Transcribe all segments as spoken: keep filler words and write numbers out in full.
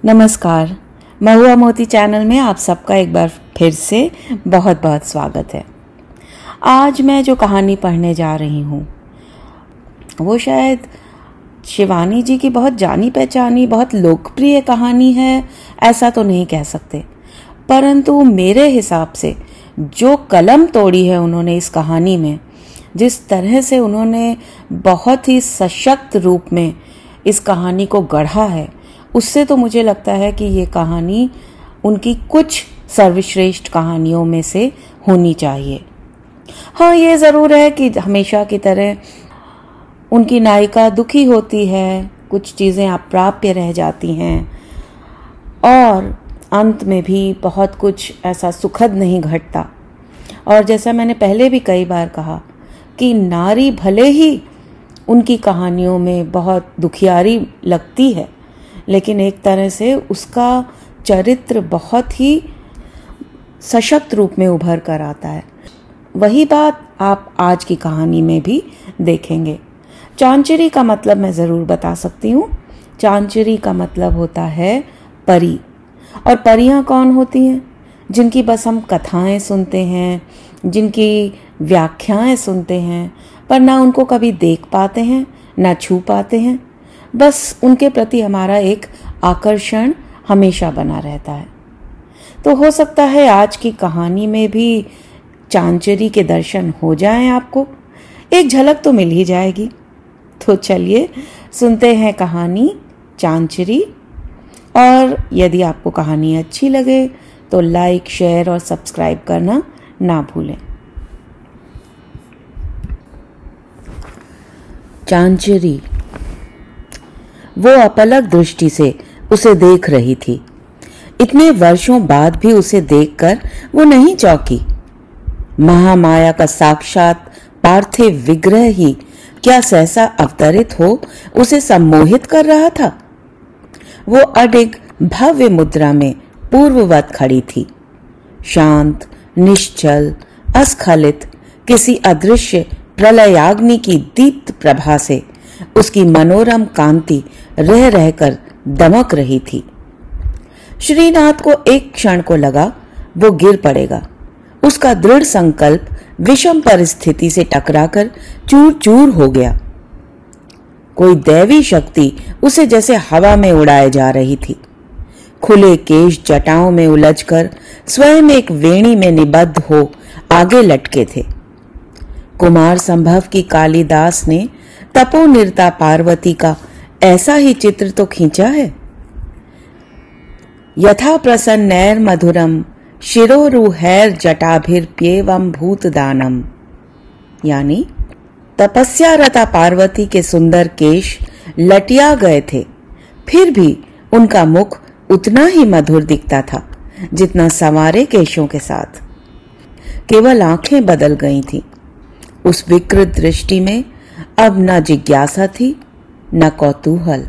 नमस्कार, महुआ मोती चैनल में आप सबका एक बार फिर से बहुत बहुत स्वागत है। आज मैं जो कहानी पढ़ने जा रही हूँ वो शायद शिवानी जी की बहुत जानी पहचानी, बहुत लोकप्रिय कहानी है, ऐसा तो नहीं कह सकते, परंतु मेरे हिसाब से जो कलम तोड़ी है उन्होंने इस कहानी में, जिस तरह से उन्होंने बहुत ही सशक्त रूप में इस कहानी को गढ़ा है, उससे तो मुझे लगता है कि ये कहानी उनकी कुछ सर्वश्रेष्ठ कहानियों में से होनी चाहिए। हाँ, ये ज़रूर है कि हमेशा की तरह उनकी नायिका दुखी होती है, कुछ चीज़ें अप्राप्य रह जाती हैं और अंत में भी बहुत कुछ ऐसा सुखद नहीं घटता। और जैसा मैंने पहले भी कई बार कहा कि नारी भले ही उनकी कहानियों में बहुत दुखियारी लगती है, लेकिन एक तरह से उसका चरित्र बहुत ही सशक्त रूप में उभर कर आता है। वही बात आप आज की कहानी में भी देखेंगे। चांचरी का मतलब मैं ज़रूर बता सकती हूँ। चांचरी का मतलब होता है परी। और परियां कौन होती हैं? जिनकी बस हम कथाएं सुनते हैं, जिनकी व्याख्याएं सुनते हैं, पर ना उनको कभी देख पाते हैं, ना छू पाते हैं। बस उनके प्रति हमारा एक आकर्षण हमेशा बना रहता है। तो हो सकता है आज की कहानी में भी चांचरी के दर्शन हो जाएं, आपको एक झलक तो मिल ही जाएगी। तो चलिए सुनते हैं कहानी चांचरी। और यदि आपको कहानी अच्छी लगे तो लाइक, शेयर और सब्सक्राइब करना ना भूलें। चांचरी। वो अपलक दृष्टि से उसे देख रही थी। इतने वर्षों बाद भी उसे देखकर वो नहीं चौंकी। महामाया का साक्षात पार्थिव विग्रह ही क्या सहसा अवतरित हो उसे सम्मोहित कर रहा था। वो अडिग भव्य मुद्रा में पूर्ववत खड़ी थी, शांत, निश्चल, अस्खलित, किसी अदृश्य प्रलयाग्नि की दीप्त प्रभा से उसकी मनोरम कांति रह रहकर दमक रही थी। श्रीनाथ को एक क्षण को लगा वो गिर पड़ेगा। उसका दृढ़ संकल्प विषम परिस्थिति से टकराकर चूर चूर हो गया। कोई दैवी शक्ति उसे जैसे हवा में उड़ाए जा रही थी। खुले केश जटाओं में उलझकर स्वयं एक वेणी में निबद्ध हो आगे लटके थे। कुमार संभव की कालिदास ने तपोनिरता पार्वती का ऐसा ही चित्र तो खींचा है। यथा प्रसन्नैर मधुरम शिरोरुहैर जटाभिर्प्येवं भूतदानम, यानी तपस्यारता पार्वती के सुंदर केश लटिया गए थे, फिर भी उनका मुख उतना ही मधुर दिखता था जितना संवारे केशों के साथ। केवल आंखें बदल गई थीं। उस विकृत दृष्टि में अब न जिज्ञासा थी न कौतूहल।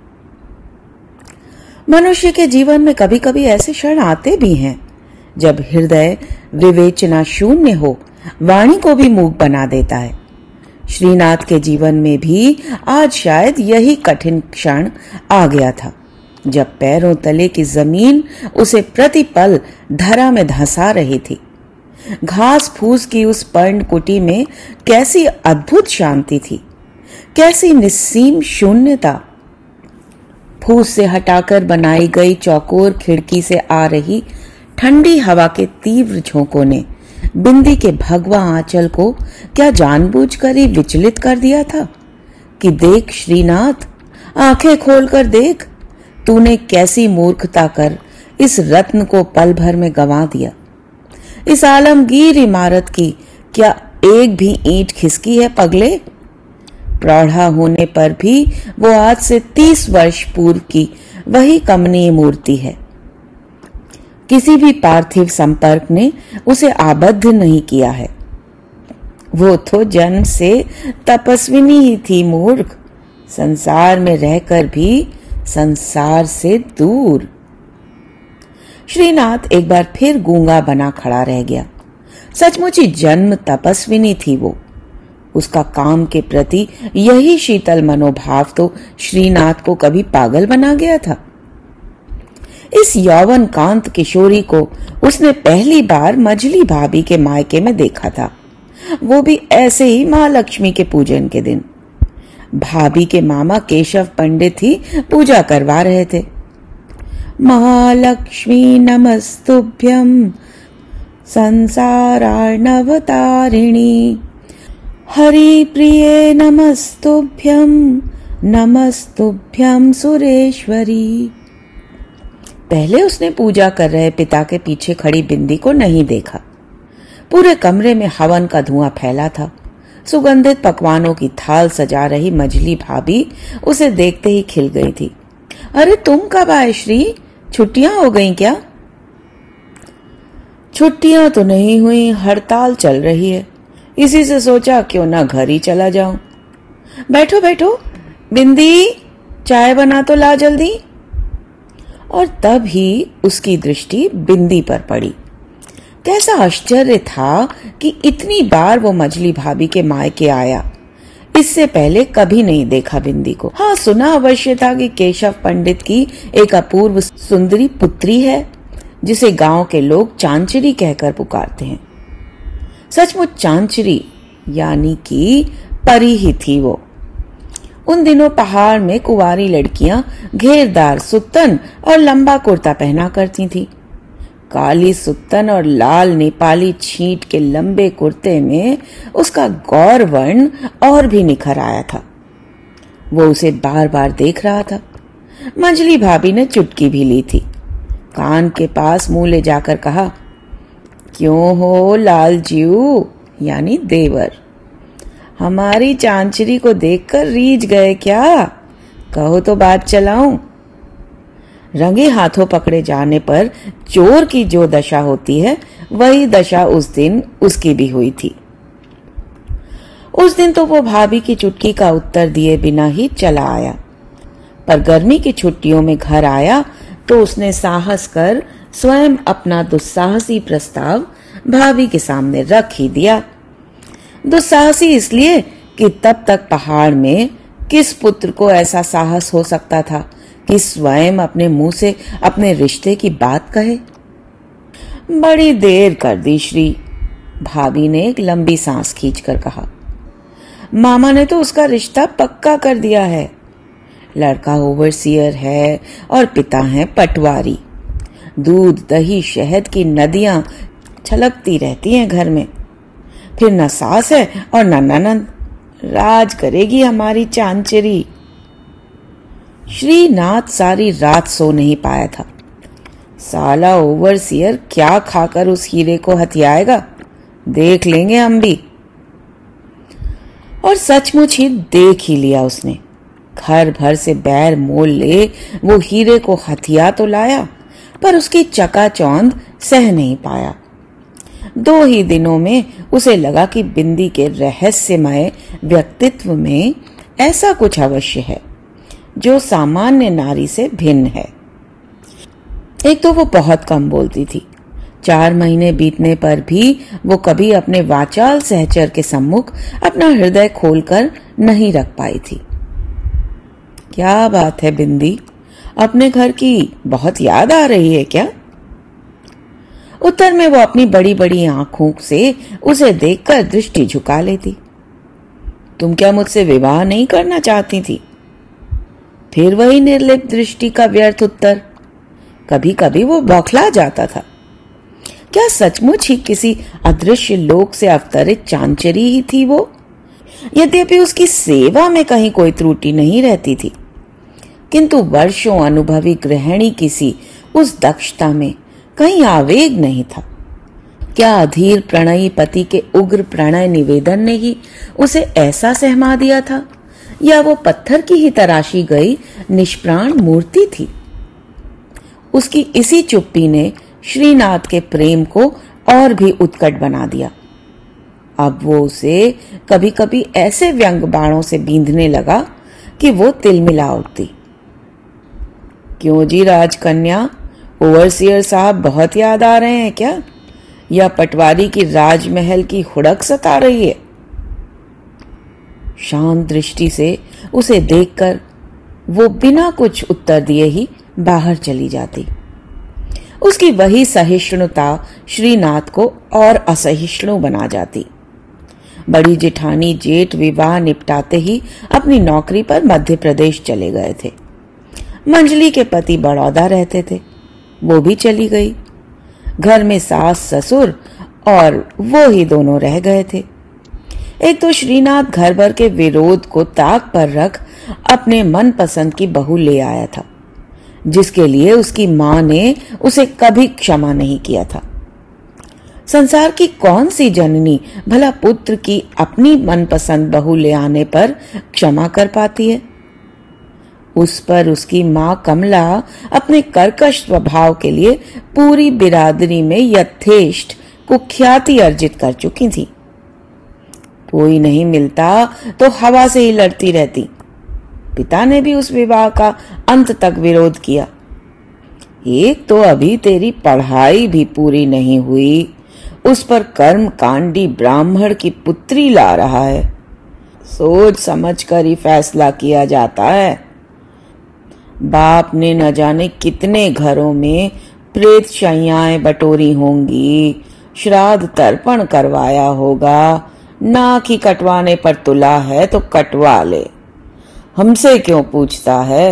मनुष्य के जीवन में कभी कभी ऐसे क्षण आते भी हैं जब हृदय विवेचना शून्य हो वाणी को भी मूक बना देता है। श्रीनाथ के जीवन में भी आज शायद यही कठिन क्षण आ गया था, जब पैरों तले की जमीन उसे प्रतिपल धरा में धंसा रही थी। घास फूस की उस पर्णकुटी में कैसी अद्भुत शांति थी, कैसी निस्सीम शून्यता। फूस से हटाकर बनाई गई चौकोर खिड़की से आ रही ठंडी हवा के तीव्र झोंकों ने बिंदी के भगवा आंचल को क्या जानबूझकर ही विचलित कर दिया था कि देख श्रीनाथ, आंखें खोलकर देख, तूने कैसी मूर्खता कर इस रत्न को पल भर में गंवा दिया। इस आलमगीर इमारत की क्या एक भी ईंट खिसकी है पगले? प्रौढ़ा होने पर भी वो आज से तीस वर्ष पूर्व की वही कमनीय मूर्ति है। किसी भी पार्थिव संपर्क ने उसे आबद्ध नहीं किया है। वो तो जन्म से तपस्विनी ही थी मूर्ख, संसार में रहकर भी संसार से दूर। श्रीनाथ एक बार फिर गूंगा बना खड़ा रह गया। सचमुच ही जन्म तपस्विनी थी वो। उसका काम के प्रति यही शीतल मनोभाव तो श्रीनाथ को कभी पागल बना गया था। इस यौवन कांत किशोरी को उसने पहली बार मजली भाभी के मायके में देखा था, वो भी ऐसे ही महालक्ष्मी के पूजन के दिन। भाभी के मामा केशव पंडित ही पूजा करवा रहे थे। महालक्ष्मी नमस्तुभ्यं संसारार्णवतारिणी, हरि प्रिये नमस्तुभ्यं नमस्तुभ्यं सुरेश्वरी। पहले उसने पूजा कर रहे पिता के पीछे खड़ी बिंदी को नहीं देखा। पूरे कमरे में हवन का धुआं फैला था। सुगंधित पकवानों की थाल सजा रही मजली भाभी उसे देखते ही खिल गई थी। अरे तुम कब आए श्री? छुट्टियां हो गई क्या? छुट्टियां तो नहीं हुई, हड़ताल चल रही है, इसी से सोचा क्यों ना घर ही चला जाऊं। बैठो बैठो, बिंदी चाय बना तो ला जल्दी। और तब ही उसकी दृष्टि बिंदी पर पड़ी। कैसा आश्चर्य था कि इतनी बार वो मजली भाभी के मायके आया। इससे पहले कभी नहीं देखा बिंदी को। हाँ, सुना अवश्य था कि केशव पंडित की एक अपूर्व सुंदरी पुत्री है, जिसे गांव के लोग चांचरी कहकर पुकारते हैं। सचमुच चांचरी यानी कि परी ही थी वो। उन दिनों पहाड़ में कुंवारी लड़कियां घेरदार सुत्तन और लंबा कुर्ता पहना करती थी। काली सुत्तन और लाल नेपाली छींट के लंबे कुर्ते में उसका गौर वर्ण और भी निखर आया था। वो उसे बार बार देख रहा था। मंजली भाभी ने चुटकी भी ली थी। कान के पास मुंह ले जाकर कहा, क्यों हो लाल जीऊ यानी देवर, हमारी चांचरी को देखकर रीझ गए क्या? कहो तो बात चलाऊं। रंगे हाथों पकड़े जाने पर चोर की जो दशा होती है, वही दशा उस दिन उसकी भी हुई थी। उस दिन तो वो भाभी की चुटकी का उत्तर दिए बिना ही चला आया, पर गर्मी की छुट्टियों में घर आया तो उसने साहस कर स्वयं अपना दुस्साहसी प्रस्ताव भाभी के सामने रख ही दिया। दुस्साहसी इसलिए कि तब तक पहाड़ में किस पुत्र को ऐसा साहस हो सकता था कि स्वयं अपने मुंह से अपने रिश्ते की बात कहे। बड़ी देर कर दी श्री, भाभी ने एक लंबी सांस खींचकर कहा। मामा ने तो उसका रिश्ता पक्का कर दिया है। लड़का ओवरसियर है और पिता हैं पटवारी। दूध दही शहद की नदियां छलकती रहती हैं घर में। फिर न सास है और न ननद। राज करेगी हमारी चांचरी। श्रीनाथ सारी रात सो नहीं पाया था। साला ओवरसियर क्या खाकर उस हीरे को हथियाएगा, देख लेंगे हम भी। और सचमुच ही देख ही लिया उसने। घर भर से बैर मोल ले वो हीरे को हथिया तो लाया, पर उसकी चकाचौंध सह नहीं पाया। दो ही दिनों में उसे लगा कि बिंदी के रहस्यमय व्यक्तित्व में ऐसा कुछ अवश्य है जो सामान्य नारी से भिन्न है। एक तो वो बहुत कम बोलती थी। चार महीने बीतने पर भी वो कभी अपने वाचाल सहचर के सम्मुख अपना हृदय खोलकर नहीं रख पाई थी। क्या बात है बिंदी, अपने घर की बहुत याद आ रही है क्या? उत्तर में वो अपनी बड़ी बड़ी आंखों से उसे देखकर दृष्टि झुका लेती। तुम क्या मुझसे विवाह नहीं करना चाहती थी? फिर वही निर्लिप्त दृष्टि का व्यर्थ उत्तर। कभी कभी वो बौखला जाता था। क्या सचमुच ही किसी अदृश्य लोक से अवतरित चांचरी ही थी वो? यद्यपि उसकी सेवा में कहीं कोई त्रुटि नहीं रहती थी, किंतु वर्षों अनुभवी गृहिणी किसी उस दक्षता में कहीं आवेग नहीं था। क्या अधीर प्रणयी पति के उग्र प्रणय निवेदन ने ही उसे ऐसा सहमा दिया था, या वो पत्थर की ही तराशी गई निष्प्राण मूर्ति थी? उसकी इसी चुप्पी ने श्रीनाथ के प्रेम को और भी उत्कट बना दिया। अब वो उसे कभी कभी ऐसे व्यंग बाणों से बींधने लगा कि वो तिलमिला उठती। क्यों जी राजकन्या, ओवरसियर साहब बहुत याद आ रहे हैं क्या, या पटवारी की राजमहल की हुड़क सता रही है? शांत दृष्टि से उसे देखकर वो बिना कुछ उत्तर दिए ही बाहर चली जाती। उसकी वही सहिष्णुता श्रीनाथ को और असहिष्णु बना जाती। बड़ी जेठानी जेठ विवाह निपटाते ही अपनी नौकरी पर मध्य प्रदेश चले गए थे। मंजली के पति बड़ौदा रहते थे, वो भी चली गई। घर में सास ससुर और वो ही दोनों रह गए थे। एक तो श्रीनाथ घर भर के विरोध को ताक पर रख अपने मनपसंद की बहू ले आया था, जिसके लिए उसकी मां ने उसे कभी क्षमा नहीं किया था। संसार की कौन सी जननी भला पुत्र की अपनी मनपसंद बहू ले आने पर क्षमा कर पाती है? उस पर उसकी मां कमला अपने कर्कश स्वभाव के लिए पूरी बिरादरी में यथेष्ट कुख्याति अर्जित कर चुकी थी। कोई नहीं मिलता तो हवा से ही लड़ती रहती। पिता ने भी उस विवाह का अंत तक विरोध किया। एक तो अभी तेरी पढ़ाई भी पूरी नहीं हुई, उस पर कर्म कांडी ब्राह्मण की पुत्री ला रहा है। सोच समझ कर ही फैसला किया जाता है। बाप ने न जाने कितने घरों में प्रेत शैयाएं बटोरी होंगी, श्राद्ध तर्पण करवाया होगा। नाक ही कटवाने पर तुला है तो कटवा ले, हमसे क्यों पूछता है?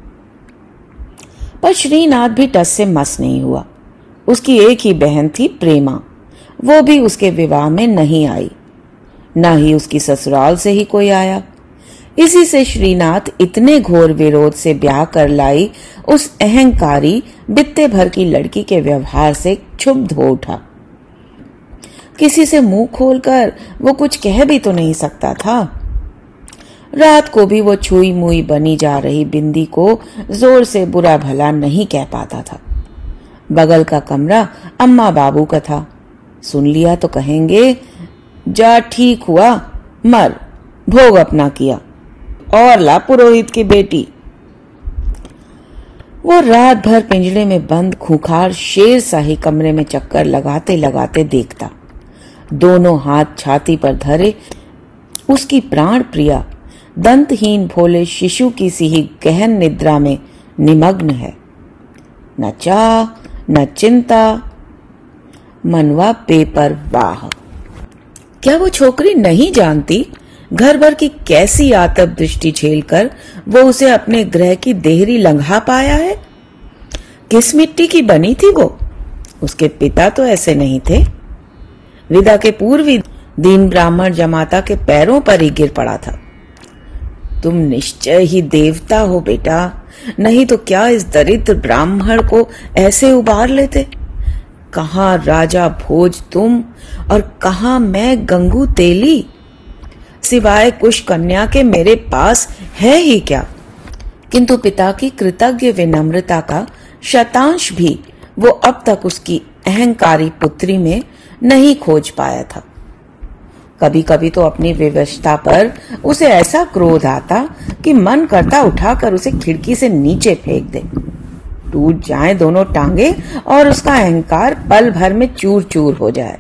पर श्रीनाथ भी टस से मस नहीं हुआ। उसकी एक ही बहन थी प्रेमा, वो भी उसके विवाह में नहीं आई, न ही उसकी ससुराल से ही कोई आया। इसी से श्रीनाथ इतने घोर विरोध से ब्याह कर लाई उस अहंकारी बित्ते भर की लड़की के व्यवहार से क्षुब्ध हो उठा। किसी से मुंह खोलकर वो कुछ कह भी तो नहीं सकता था। रात को भी वो छुई मुई बनी जा रही बिंदी को जोर से बुरा भला नहीं कह पाता था। बगल का कमरा अम्मा बाबू का था, सुन लिया तो कहेंगे जा ठीक हुआ, मर, भोग अपना किया और ला पुरोहित की बेटी। वो रात भर पिंजरे में बंद खूंखार शेर सा ही कमरे में चक्कर लगाते लगाते देखता। दोनों हाथ छाती पर धरे उसकी प्राण प्रिया दंतहीन भोले शिशु की सी ही गहन निद्रा में निमग्न है। न चाह न चिंता, मनवा बेपरवाह। क्या वो छोकरी नहीं जानती घर भर की कैसी आतप दृष्टि झेलकर वो उसे अपने ग्रह की देहरी लंघा पाया है? किस मिट्टी की बनी थी वो? उसके पिता तो ऐसे नहीं थे। विदा के पूर्व ही दीन ब्राह्मण जमाता के पैरों पर ही गिर पड़ा था। तुम निश्चय ही देवता हो बेटा, नहीं तो क्या इस दरिद्र ब्राह्मण को ऐसे उबार लेते? कहाँ राजा भोज तुम और कहाँ मैं गंगू तेली? सिवाय कुश कन्या के मेरे पास है ही क्या? किंतु पिता की कृतज्ञ विनम्रता का शतांश भी वो अब तक उसकी अहंकारी पुत्री में नहीं खोज पाया था। कभी कभी तो अपनी विवशता पर उसे ऐसा क्रोध आता कि मन करता उठाकर उसे खिड़की से नीचे फेंक दे। टूट जाएं दोनों टांगे और उसका अहंकार पल भर में चूर चूर हो जाए।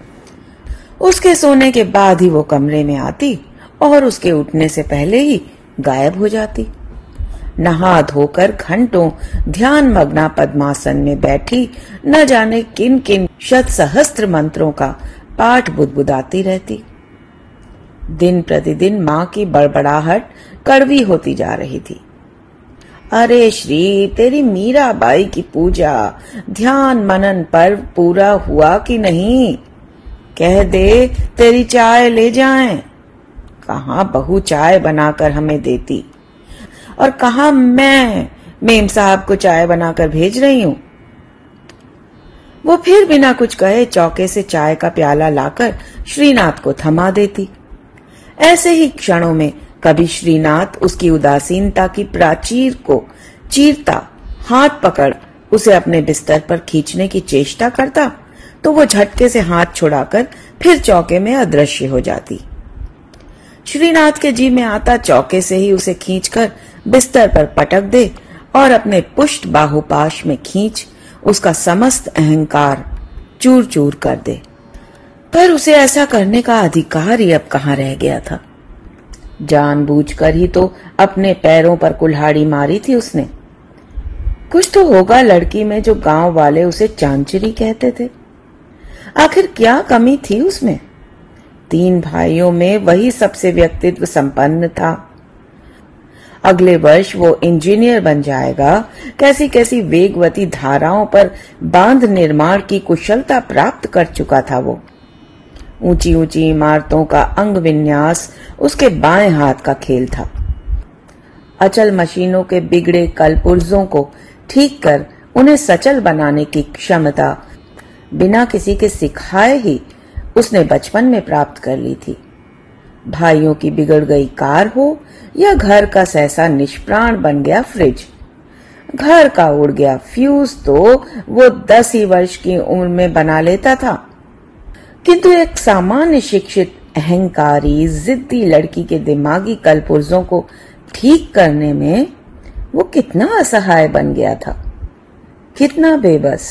उसके सोने के बाद ही वो कमरे में आती और उसके उठने से पहले ही गायब हो जाती। नहा धोकर घंटों ध्यान मग्ना पद्मासन में बैठी न जाने किन किन शत सहस्त्र मंत्रों का पाठ बुदबुदाती रहती। दिन प्रतिदिन माँ की बड़बड़ाहट कड़वी होती जा रही थी। अरे श्री, तेरी मीराबाई की पूजा ध्यान मनन पर्व पूरा हुआ कि नहीं? कह दे तेरी चाय ले जाएं। कहाँ बहू चाय बनाकर हमें देती और कहाँ मैं मेम साहब को चाय बनाकर भेज रही हूँ। वो फिर बिना कुछ कहे चौके से चाय का प्याला लाकर श्रीनाथ को थमा देती। ऐसे ही क्षणों में कभी श्रीनाथ उसकी उदासीनता की प्राचीर को चीरता हाथ पकड़ उसे अपने बिस्तर पर खींचने की चेष्टा करता तो वो झटके से हाथ छुड़ाकर फिर चौके में अदृश्य हो जाती। श्रीनाथ के जी में आता चौके से ही उसे खींचकर बिस्तर पर पटक दे और अपने पुष्ट बाहुपाश में खींच उसका समस्त अहंकार चूर चूर कर दे। पर उसे ऐसा करने का अधिकार ही अब कहाँ रह गया था। जानबूझकर ही तो अपने पैरों पर कुल्हाड़ी मारी थी उसने। कुछ तो होगा लड़की में जो गांव वाले उसे चांचरी कहते थे। आखिर क्या कमी थी उसमें? तीन भाइयों में वही सबसे व्यक्तित्व संपन्न था। अगले वर्ष वो इंजीनियर बन जाएगा। कैसी कैसी वेगवती धाराओं पर बांध निर्माण की कुशलता प्राप्त कर चुका था वो। ऊंची ऊंची इमारतों का अंग विन्यास उसके बाएं हाथ का खेल था। अचल मशीनों के बिगड़े कलपुर्जों को ठीक कर उन्हें सचल बनाने की क्षमता बिना किसी के सिखाए ही उसने बचपन में प्राप्त कर ली थी। भाइयों की बिगड़ गई कार हो या घर का सहसा निष्प्राण बन गया फ्रिज, घर का उड़ गया फ्यूज तो वो दस ही वर्ष की उम्र में बना लेता था। किंतु एक सामान्य शिक्षित अहंकारी जिद्दी लड़की के दिमागी कलपुर्जों को ठीक करने में वो कितना असहाय बन गया था, कितना बेबस।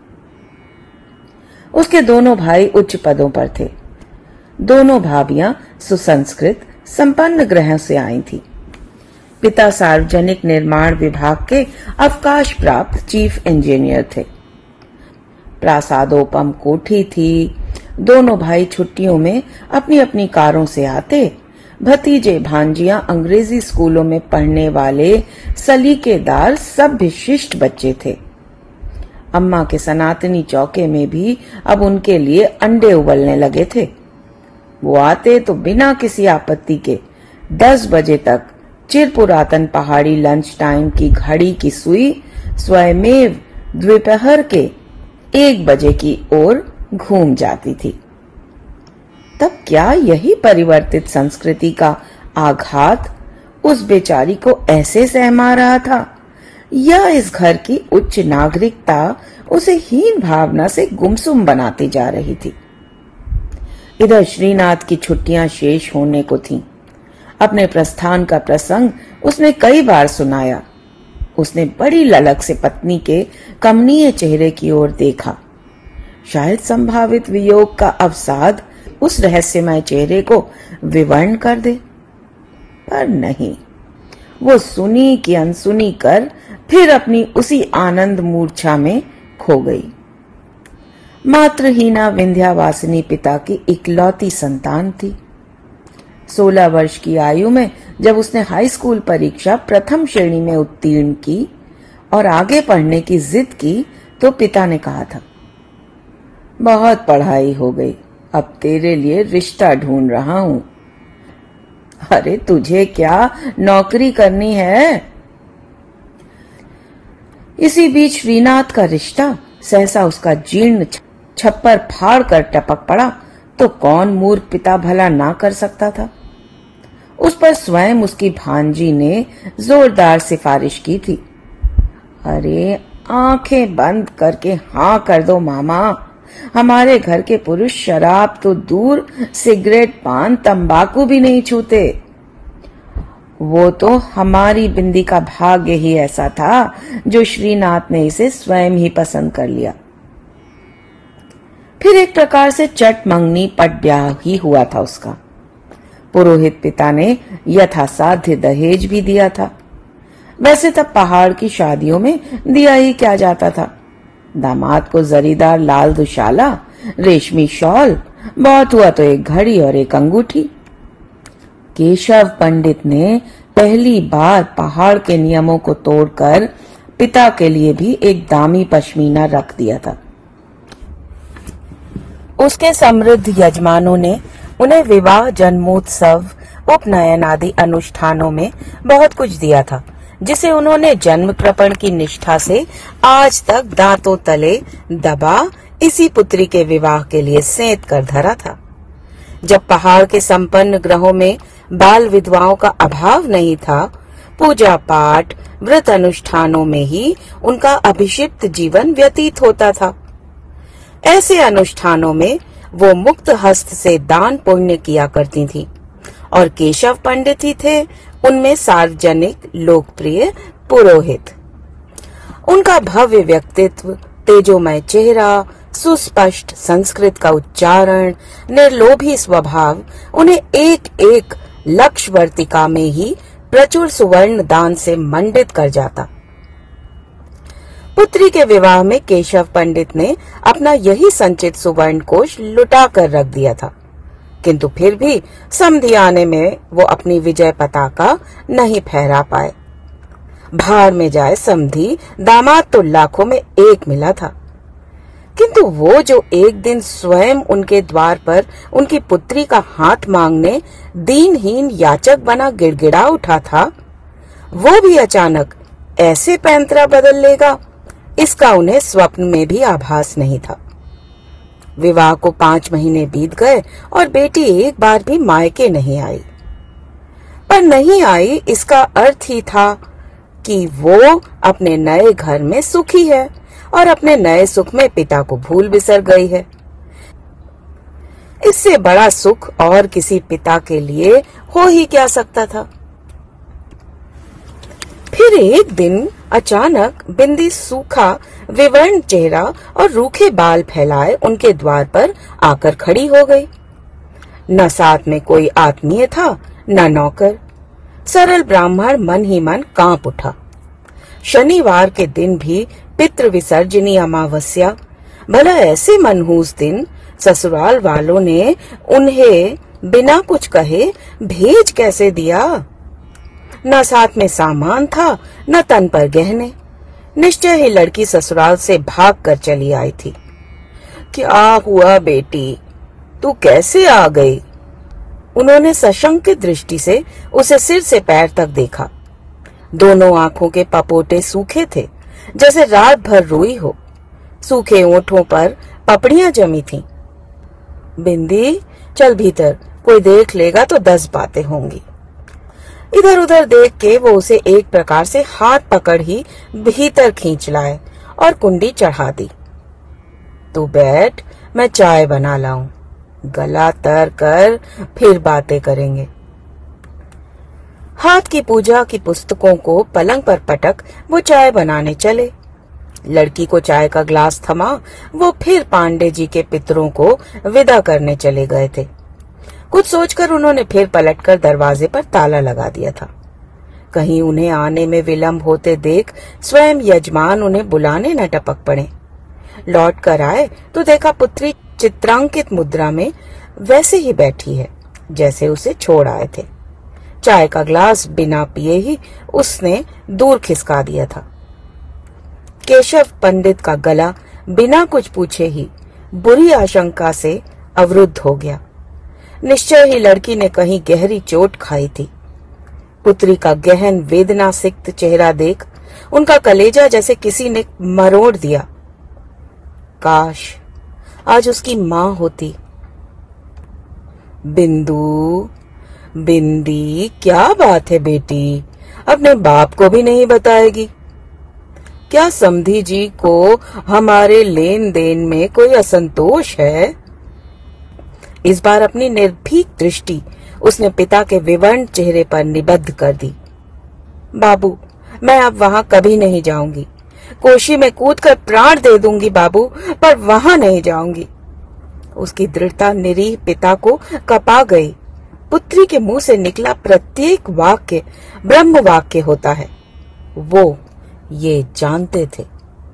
उसके दोनों भाई उच्च पदों पर थे। दोनों भाभियां सुसंस्कृत संपन्न ग्रहों से आई थी। पिता सार्वजनिक निर्माण विभाग के अवकाश प्राप्त चीफ इंजीनियर थे। प्रासादोपम कोठी थी। दोनों भाई छुट्टियों में अपनी अपनी कारों से आते। भतीजे भांजियां अंग्रेजी स्कूलों में पढ़ने वाले सलीकेदार सभ्य शिष्ट बच्चे थे। अम्मा के सनातनी चौके में भी अब उनके लिए अंडे उबलने लगे थे। वो आते तो बिना किसी आपत्ति के दस बजे तक चिर पुरातन पहाड़ी लंच टाइम की घड़ी की सुई स्वयमेव द्विपहर के एक बजे की ओर घूम जाती थी। तब क्या यही परिवर्तित संस्कृति का आघात उस बेचारी को ऐसे सहमा रहा था, या इस घर की उच्च नागरिकता उसे हीन भावना से गुमसुम बनाती जा रही थी? इधर श्रीनाथ की छुट्टियां शेष होने को थीं। अपने प्रस्थान का प्रसंग उसने कई बार सुनाया। उसने बड़ी ललक से पत्नी के कमनीय चेहरे की ओर देखा। शायद संभावित वियोग का अवसाद उस रहस्यमय चेहरे को विवर्ण कर दे, पर नहीं। वो सुनी कि अनसुनी कर फिर अपनी उसी आनंद मूर्छा में खो गई। मातृहीना विंध्यावासिनी पिता की इकलौती संतान थी। सोलह वर्ष की आयु में जब उसने हाई स्कूल परीक्षा प्रथम श्रेणी में उत्तीर्ण की और आगे पढ़ने की जिद की, तो पिता ने कहा था, बहुत पढ़ाई हो गई, अब तेरे लिए रिश्ता ढूंढ रहा हूं। अरे तुझे क्या नौकरी करनी है? इसी बीच श्रीनाथ का रिश्ता सहसा उसका जीर्ण छप्पर फाड़ कर टपक पड़ा तो कौन मूर्ख पिता भला ना कर सकता था। उस पर स्वयं उसकी भांजी ने जोरदार सिफारिश की थी। अरे आंखें बंद करके हाँ कर दो मामा, हमारे घर के पुरुष शराब तो दूर सिगरेट पान तंबाकू भी नहीं छूते। वो तो हमारी बिंदी का भाग्य ही ऐसा था जो श्रीनाथ ने इसे स्वयं ही पसंद कर लिया। फिर एक प्रकार से चट मंगनी पट ब्याह ही हुआ था उसका। पुरोहित पिता ने यथासाध्य दहेज भी दिया था। वैसे तब पहाड़ की शादियों में दिया ही क्या जाता था। दामाद को जरीदार लाल दुशाला, रेशमी शॉल, बहुत हुआ तो एक घड़ी और एक अंगूठी। केशव पंडित ने पहली बार पहाड़ के नियमों को तोड़कर पिता के लिए भी एक दामी पश्मीना रख दिया था। उसके समृद्ध यजमानों ने उन्हें विवाह, जन्मोत्सव, उपनयन आदि अनुष्ठानों में बहुत कुछ दिया था, जिसे उन्होंने जन्म कृपण की निष्ठा से आज तक दांतों तले दबा इसी पुत्री के विवाह के लिए सेंत कर धरा था। जब पहाड़ के संपन्न ग्रहों में बाल विधवाओं का अभाव नहीं था, पूजा पाठ, व्रत अनुष्ठानों में ही उनका अभिषिक्त जीवन व्यतीत होता था। ऐसे अनुष्ठानों में वो मुक्त हस्त से दान पुण्य किया करती थी और केशव पंडित ही थे उनमें सार्वजनिक लोकप्रिय पुरोहित। उनका भव्य व्यक्तित्व, तेजोमय चेहरा, सुस्पष्ट संस्कृत का उच्चारण, निर्लोभी स्वभाव उन्हें एक एक लक्ष्य वर्तिका में ही प्रचुर सुवर्ण दान से मंडित कर जाता। पुत्री के विवाह में केशव पंडित ने अपना यही संचित सुवर्ण कोष लुटा कर रख दिया था, किंतु फिर भी समधि आने में वो अपनी विजय पताका नहीं फहरा पाए। भाड़ में जाए समधि, दामाद तो लाखों में एक मिला था, किंतु वो जो एक दिन स्वयं उनके द्वार पर उनकी पुत्री का हाथ मांगने दीनहीन याचक बना गिड़गिड़ा उठा था, वो भी अचानक ऐसे पैंतरा बदल लेगा, इसका उन्हें स्वप्न में भी आभास नहीं था। विवाह को पांच महीने बीत गए और बेटी एक बार भी मायके नहीं आई। पर नहीं आई इसका अर्थ ही था कि वो अपने नए घर में सुखी है और अपने नए सुख में पिता को भूल बिसर गई है। इससे बड़ा सुख और किसी पिता के लिए हो ही क्या सकता था। फिर एक दिन अचानक बिंदी सूखा विवर्ण चेहरा और रूखे बाल फैलाए उनके द्वार पर आकर खड़ी हो गई। न साथ में कोई आत्मीय था न नौकर। सरल ब्राह्मण मन ही मन कांप उठा। शनिवार के दिन भी पितृ विसर्जनी अमावस्या, भला ऐसे मनहूस दिन ससुराल वालों ने उन्हें बिना कुछ कहे भेज कैसे दिया। न साथ में सामान था न तन पर गहने। निश्चय ही लड़की ससुराल से भाग कर चली आई थी। क्या हुआ बेटी, तू कैसे आ गई? उन्होंने सशंकित दृष्टि से उसे सिर से पैर तक देखा। दोनों आंखों के पपोटे सूखे थे, जैसे रात भर रोई हो। सूखे ओठों पर पपड़ियां जमी थीं। बिंदी, चल भीतर, कोई देख लेगा तो दस बातें होंगी। इधर उधर देख के वो उसे एक प्रकार से हाथ पकड़ ही भीतर खींच लाए और कुंडी चढ़ा दी। तू बैठ, मैं चाय बना लाऊं। गला तर कर फिर बातें करेंगे। हाथ की पूजा की पुस्तकों को पलंग पर पटक वो चाय बनाने चले। लड़की को चाय का ग्लास थमा वो फिर पांडे जी के पितरों को विदा करने चले गए थे। कुछ सोचकर उन्होंने फिर पलटकर दरवाजे पर ताला लगा दिया था। कहीं उन्हें आने में विलंब होते देख स्वयं यजमान उन्हें बुलाने न टपक पड़े। लौट कर आए तो देखा पुत्री चित्रांकित मुद्रा में वैसे ही बैठी है जैसे उसे छोड़ आए थे। चाय का ग्लास बिना पिए ही उसने दूर खिसका दिया था। केशव पंडित का गला बिना कुछ पूछे ही बुरी आशंका से अवरुद्ध हो गया। निश्चय ही लड़की ने कहीं गहरी चोट खाई थी। पुत्री का गहन वेदना सिक्त चेहरा देख उनका कलेजा जैसे किसी ने मरोड़ दिया। काश आज उसकी मां होती। बिंदु, बिंदी, क्या बात है बेटी, अपने बाप को भी नहीं बताएगी? क्या समधी जी को हमारे लेन देन में कोई असंतोष है? इस बार अपनी निर्भीक दृष्टि उसने पिता के विवर्ण चेहरे पर निबद्ध कर दी। बाबू, मैं अब वहां कभी नहीं जाऊंगी। कोशी में कूदकर प्राण दे दूंगी बाबू, पर वहां नहीं जाऊंगी। उसकी दृढ़ता निरीह पिता को कपा गई। पुत्री के मुंह से निकला प्रत्येक वाक्य ब्रह्म वाक्य होता है, वो ये जानते थे।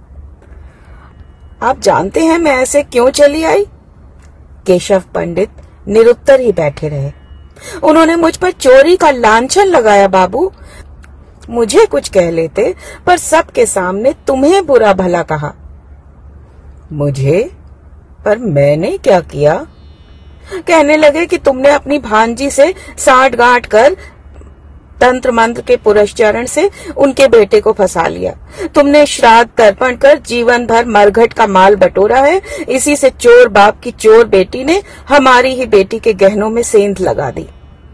आप जानते हैं मैं ऐसे क्यों चली आई? केशव पंडित निरुत्तर ही बैठे रहे। उन्होंने मुझ पर चोरी का लांछन लगाया बाबू। मुझे कुछ कह लेते, पर सबके सामने तुम्हें बुरा भला कहा। मुझे? पर मैंने क्या किया? कहने लगे कि तुमने अपनी भांजी से साठ गांठ कर तंत्र मंत्र के पुरस्चरण से उनके बेटे को फंसा लिया। तुमने श्राद्ध तर्पण कर जीवन भर मरघट का माल बटोरा है। इसी से चोर बाप की चोर बेटी ने हमारी ही बेटी के गहनों में सेंध लगा दी।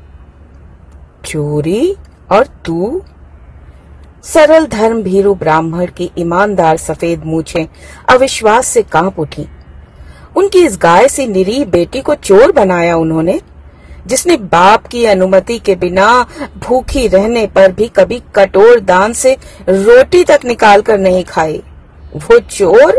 चोरी? और तू? सरल धर्म भीरू ब्राह्मण की ईमानदार सफेद मूछें अविश्वास से कांप उठी। उनकी इस गाय सी निरीह बेटी को चोर बनाया उन्होंने, जिसने बाप की अनुमति के बिना भूखी रहने पर भी कभी कटोर दान से रोटी तक निकाल कर नहीं खाई। वो चोर?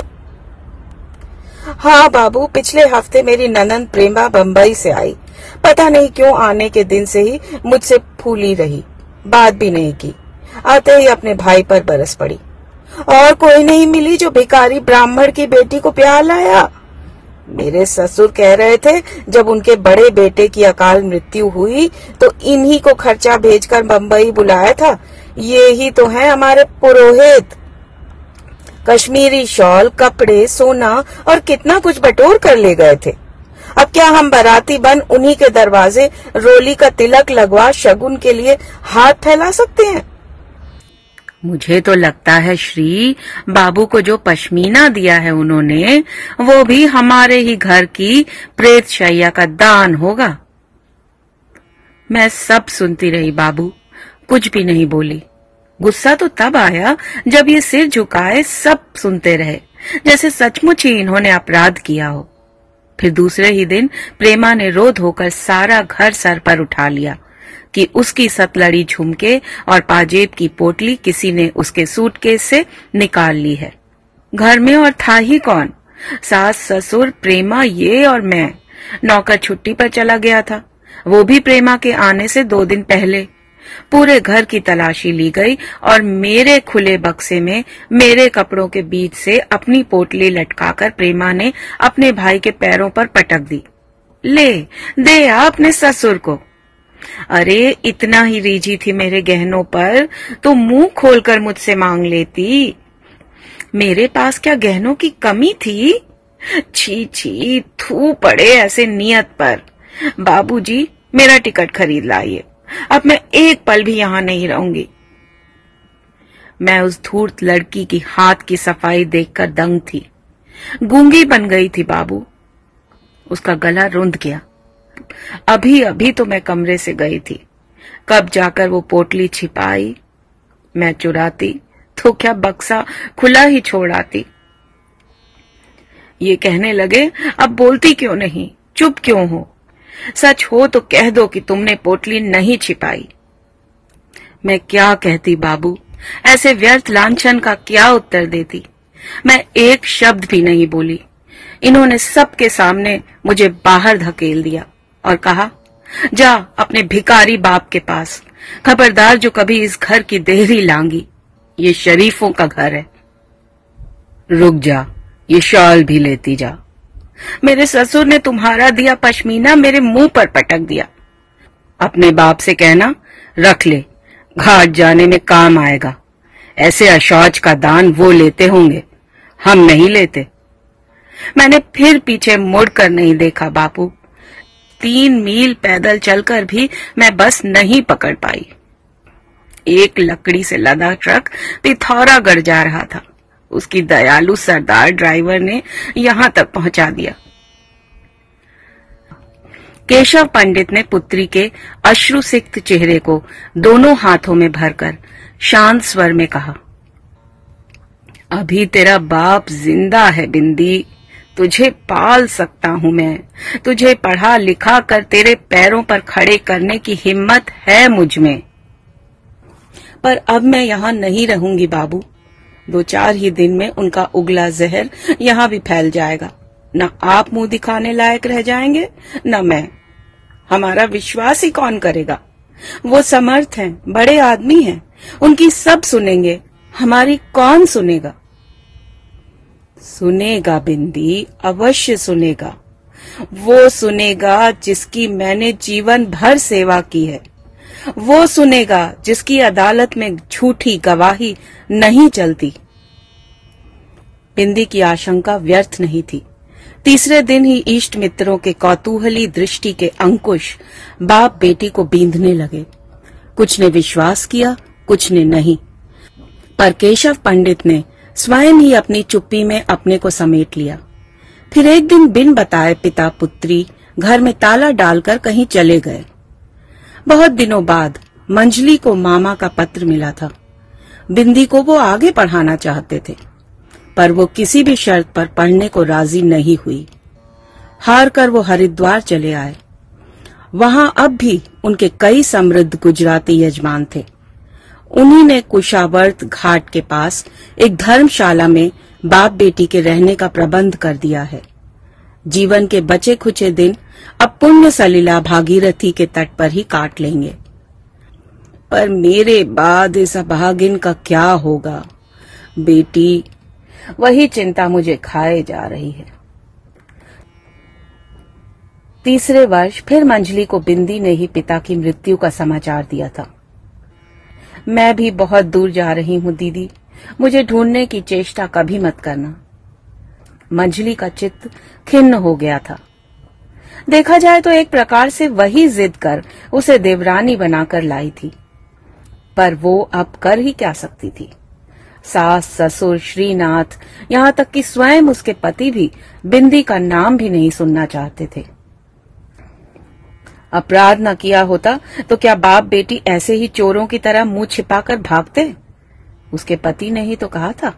हाँ बाबू, पिछले हफ्ते मेरी ननंद प्रेमा बंबई से आई। पता नहीं क्यों आने के दिन से ही मुझसे फूली रही, बात भी नहीं की। आते ही अपने भाई पर बरस पड़ी। और कोई नहीं मिली जो भिखारी ब्राह्मण की बेटी को ब्याह लाया। मेरे ससुर कह रहे थे जब उनके बड़े बेटे की अकाल मृत्यु हुई तो इन्हीं को खर्चा भेजकर बंबई बुलाया था। ये ही तो हैं हमारे पुरोहित। कश्मीरी शॉल, कपड़े, सोना और कितना कुछ बटोर कर ले गए थे। अब क्या हम बाराती बन उन्हीं के दरवाजे रोली का तिलक लगवा शगुन के लिए हाथ फैला सकते हैं? मुझे तो लगता है श्री, बाबू को जो पश्मीना दिया है उन्होंने, वो भी हमारे ही घर की प्रेत शैया का दान होगा। मैं सब सुनती रही बाबू, कुछ भी नहीं बोली। गुस्सा तो तब आया जब ये सिर झुकाए सब सुनते रहे, जैसे सचमुच ही इन्होंने अपराध किया हो। फिर दूसरे ही दिन प्रेमा ने रो धोकर सारा घर सर पर उठा लिया कि उसकी सतलड़ी झुमके और पाजेब की पोटली किसी ने उसके सूटकेस से निकाल ली है। घर में और था ही कौन, सास ससुर, प्रेमा, ये और मैं। नौकर छुट्टी पर चला गया था, वो भी प्रेमा के आने से दो दिन पहले। पूरे घर की तलाशी ली गई और मेरे खुले बक्से में मेरे कपड़ों के बीच से अपनी पोटली लटकाकर प्रेमा ने अपने भाई के पैरों पर पटक दी। ले दे आ अपने ससुर को। अरे इतना ही रीझी थी मेरे गहनों पर तो मुंह खोलकर मुझसे मांग लेती। मेरे पास क्या गहनों की कमी थी? छी छी, थू पड़े ऐसे नियत पर। बाबूजी मेरा टिकट खरीद लाइए, अब मैं एक पल भी यहां नहीं रहूंगी। मैं उस धूर्त लड़की की हाथ की सफाई देखकर दंग थी। गूंगी बन गई थी बाबू। उसका गला रुंध गया। अभी अभी तो मैं कमरे से गई थी, कब जाकर वो पोटली छिपाई। मैं चुराती तो क्या बक्सा खुला ही छोड़ आती। ये कहने लगे, अब बोलती क्यों नहीं, चुप क्यों हो? सच हो तो कह दो कि तुमने पोटली नहीं छिपाई। मैं क्या कहती बाबू, ऐसे व्यर्थ लांछन का क्या उत्तर देती? मैं एक शब्द भी नहीं बोली। इन्होंने सबके सामने मुझे बाहर धकेल दिया और कहा, जा अपने भिखारी बाप के पास, खबरदार जो कभी इस घर की देहरी लांगी, ये शरीफों का घर है। रुक जा, ये शॉल भी लेती जा। मेरे ससुर ने तुम्हारा दिया पश्मीना मेरे मुंह पर पटक दिया। अपने बाप से कहना रख ले, घाट जाने में काम आएगा। ऐसे अशौच का दान वो लेते होंगे, हम नहीं लेते। मैंने फिर पीछे मुड़कर नहीं देखा बापू। तीन मील पैदल चलकर भी मैं बस नहीं पकड़ पाई। एक लकड़ी से लदा ट्रक पिथौरागढ़ जा रहा था। उसकी दयालु सरदार ड्राइवर ने यहां तक पहुंचा दिया। केशव पंडित ने पुत्री के अश्रुसिक्त चेहरे को दोनों हाथों में भरकर शांत स्वर में कहा, अभी तेरा बाप जिंदा है बिंदी, तुझे पाल सकता हूं मैं। तुझे पढ़ा लिखा कर तेरे पैरों पर खड़े करने की हिम्मत है मुझ में। पर अब मैं यहां नहीं रहूंगी बाबू। दो चार ही दिन में उनका उगला जहर यहां भी फैल जाएगा। न आप मुंह दिखाने लायक रह जाएंगे, न मैं। हमारा विश्वास ही कौन करेगा? वो समर्थ हैं, बड़े आदमी हैं, उनकी सब सुनेंगे, हमारी कौन सुनेगा? सुनेगा बिंदी, अवश्य सुनेगा। वो सुनेगा जिसकी मैंने जीवन भर सेवा की है। वो सुनेगा जिसकी अदालत में झूठी गवाही नहीं चलती। बिंदी की आशंका व्यर्थ नहीं थी। तीसरे दिन ही इष्ट मित्रों के कौतूहली दृष्टि के अंकुश बाप बेटी को बींधने लगे। कुछ ने विश्वास किया, कुछ ने नहीं। पर केशव पंडित ने स्वयं ही अपनी चुप्पी में अपने को समेट लिया। फिर एक दिन बिन बताए पिता पुत्री घर में ताला डालकर कहीं चले गए। बहुत दिनों बाद मंजली को मामा का पत्र मिला था। बिंदी को वो आगे पढ़ाना चाहते थे, पर वो किसी भी शर्त पर पढ़ने को राजी नहीं हुई। हार कर वो हरिद्वार चले आए। वहां अब भी उनके कई समृद्ध गुजराती यजमान थे। उन्हीं ने कुशावर्त घाट के पास एक धर्मशाला में बाप बेटी के रहने का प्रबंध कर दिया है। जीवन के बचे खुचे दिन अब पुण्य सलिला भागीरथी के तट पर ही काट लेंगे। पर मेरे बाद इस अभागिन का क्या होगा? बेटी, वही चिंता मुझे खाए जा रही है। तीसरे वर्ष फिर मंजली को बिंदी ने ही पिता की मृत्यु का समाचार दिया था। मैं भी बहुत दूर जा रही हूँ दीदी, मुझे ढूंढने की चेष्टा कभी मत करना। मंजली का चित्त खिन्न हो गया था। देखा जाए तो एक प्रकार से वही जिद कर उसे देवरानी बनाकर लाई थी, पर वो अब कर ही क्या सकती थी। सास, ससुर, श्रीनाथ, यहाँ तक कि स्वयं उसके पति भी बिंदी का नाम भी नहीं सुनना चाहते थे। अपराध न किया होता तो क्या बाप बेटी ऐसे ही चोरों की तरह मुंह छिपाकर भागते? उसके पति ने ही तो कहा था।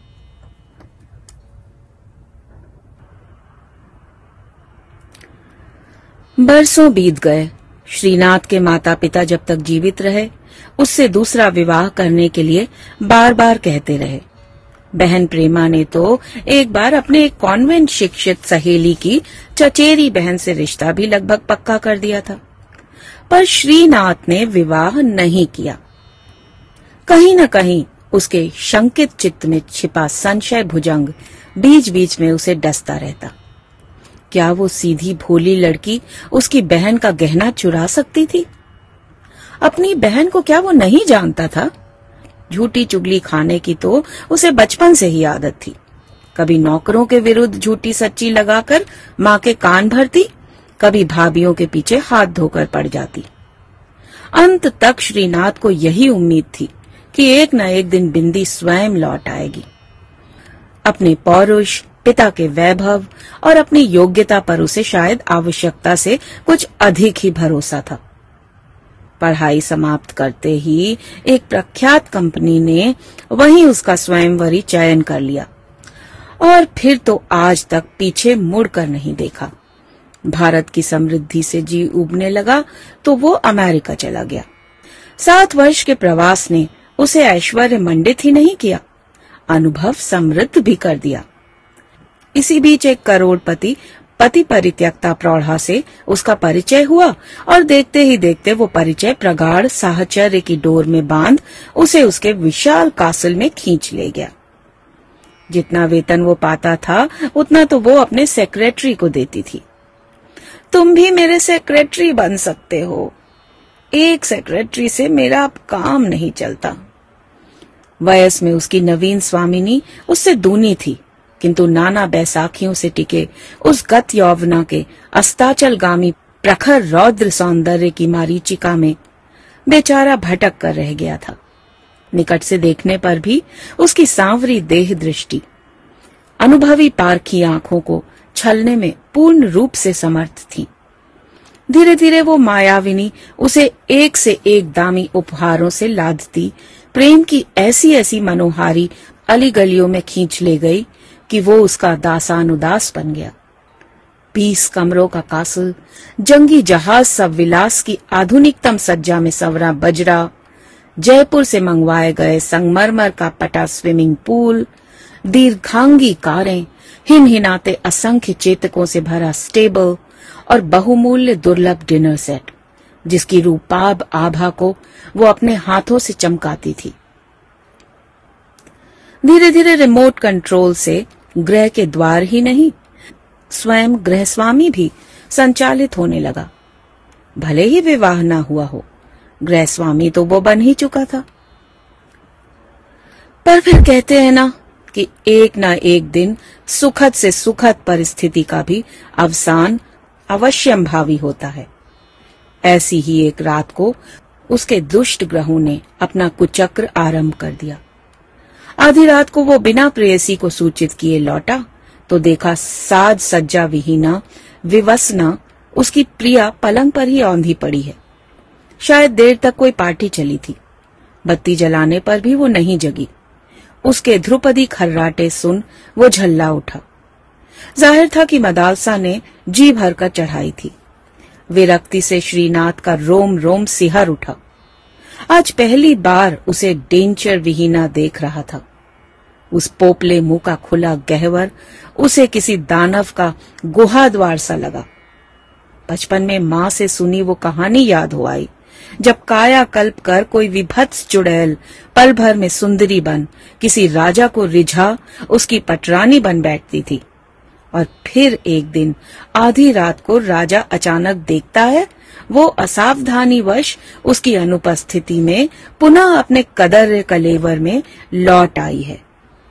बरसों बीत गए। श्रीनाथ के माता पिता जब तक जीवित रहे उससे दूसरा विवाह करने के लिए बार बार कहते रहे। बहन प्रेमा ने तो एक बार अपने एक कॉन्वेंट शिक्षित सहेली की चचेरी बहन से रिश्ता भी लगभग पक्का कर दिया था, पर श्रीनाथ ने विवाह नहीं किया। कहीं न कहीं उसके शंकित चित्त में छिपा संशय भुजंग बीच बीच में उसे डसता रहता। क्या वो सीधी भोली लड़की उसकी बहन का गहना चुरा सकती थी? अपनी बहन को क्या वो नहीं जानता था? झूठी चुगली खाने की तो उसे बचपन से ही आदत थी। कभी नौकरों के विरुद्ध झूठी सच्ची लगाकर माँ के कान भरती, कभी भाभियों के पीछे हाथ धोकर पड़ जाती। अंत तक श्रीनाथ को यही उम्मीद थी कि एक न एक दिन बिंदी स्वयं लौट आएगी। अपने पौरुष, पिता के वैभव और अपनी योग्यता पर उसे शायद आवश्यकता से कुछ अधिक ही भरोसा था। पढ़ाई समाप्त करते ही एक प्रख्यात कंपनी ने वहीं उसका स्वयंवरी चयन कर लिया और फिर तो आज तक पीछे मुड़कर नहीं देखा। भारत की समृद्धि से जी उबने लगा तो वो अमेरिका चला गया। सात वर्ष के प्रवास ने उसे ऐश्वर्य मंडित ही नहीं किया, अनुभव समृद्ध भी कर दिया। इसी बीच एक करोड़पति पति परित्यक्ता प्रौढ़ा से उसका परिचय हुआ और देखते ही देखते वो परिचय प्रगाढ़ साहचर्य की डोर में बांध उसे उसके विशाल कासल में खींच ले गया। जितना वेतन वो पाता था उतना तो वो अपने सेक्रेटरी को देती थी। तुम भी मेरे सेक्रेटरी बन सकते हो, एक सेक्रेटरी से मेरा अब काम नहीं चलता। वयस में उसकी नवीन स्वामिनी उससे दूनी थी, किंतु नाना बैसाखियों से टिके उस गत यौवना के अस्ताचलगामी प्रखर रौद्र सौंदर्य की मारीचिका में बेचारा भटक कर रह गया था। निकट से देखने पर भी उसकी सांवरी देह दृष्टि अनुभवी पारखी आंखों को छलने में पूर्ण रूप से समर्थ थी। धीरे धीरे वो मायाविनी उसे एक से एक दामी उपहारों से लादती प्रेम की ऐसी ऐसी मनोहारी अली गलियों में खींच ले गई कि वो उसका दासानुदास बन गया। बीस कमरों का कासल, जंगी जहाज सब विलास की आधुनिकतम सज्जा में सवरा बजरा, जयपुर से मंगवाए गए संगमरमर का पटा स्विमिंग पूल, दीर्घांगी कारें, हिनहिनाते असंख्य चेतकों से भरा स्टेबल और बहुमूल्य दुर्लभ डिनर सेट, जिसकी रूपाब आभा को वो अपने हाथों से चमकाती थी। धीरे धीरे रिमोट कंट्रोल से गृह के द्वार ही नहीं, स्वयं गृहस्वामी भी संचालित होने लगा। भले ही विवाह न हुआ हो, गृहस्वामी तो वो बन ही चुका था। पर फिर कहते हैं ना कि एक न एक दिन सुखद से सुखद परिस्थिति का भी अवसान अवश्यंभावी होता है। ऐसी ही एक रात को उसके दुष्ट ग्रहों ने अपना कुचक्र आरंभ कर दिया। आधी रात को वो बिना प्रेयसी को सूचित किए लौटा तो देखा साज सज्जा विहीना विवसना उसकी प्रिया पलंग पर ही औंधी पड़ी है। शायद देर तक कोई पार्टी चली थी। बत्ती जलाने पर भी वो नहीं जगी। उसके ध्रुपदी खर्राटे सुन वो झल्ला उठा। जाहिर था कि मदालसा ने जी भर कर चढ़ाई थी। विरक्ति से श्रीनाथ का रोम रोम सिहर उठा। आज पहली बार उसे डेंचर विहीना देख रहा था। उस पोपले मुंह का खुला गहवर उसे किसी दानव का गुहा द्वार सा लगा। बचपन में माँ से सुनी वो कहानी याद हो आई जब काया कल्प कर कोई विभत्स चुड़ैल पल भर में सुंदरी बन किसी राजा को रिझा उसकी पटरानी बन बैठती थी, और फिर एक दिन आधी रात को राजा अचानक देखता है वो असावधानीवश उसकी अनुपस्थिति में पुनः अपने कदर कलेवर में लौट आई है।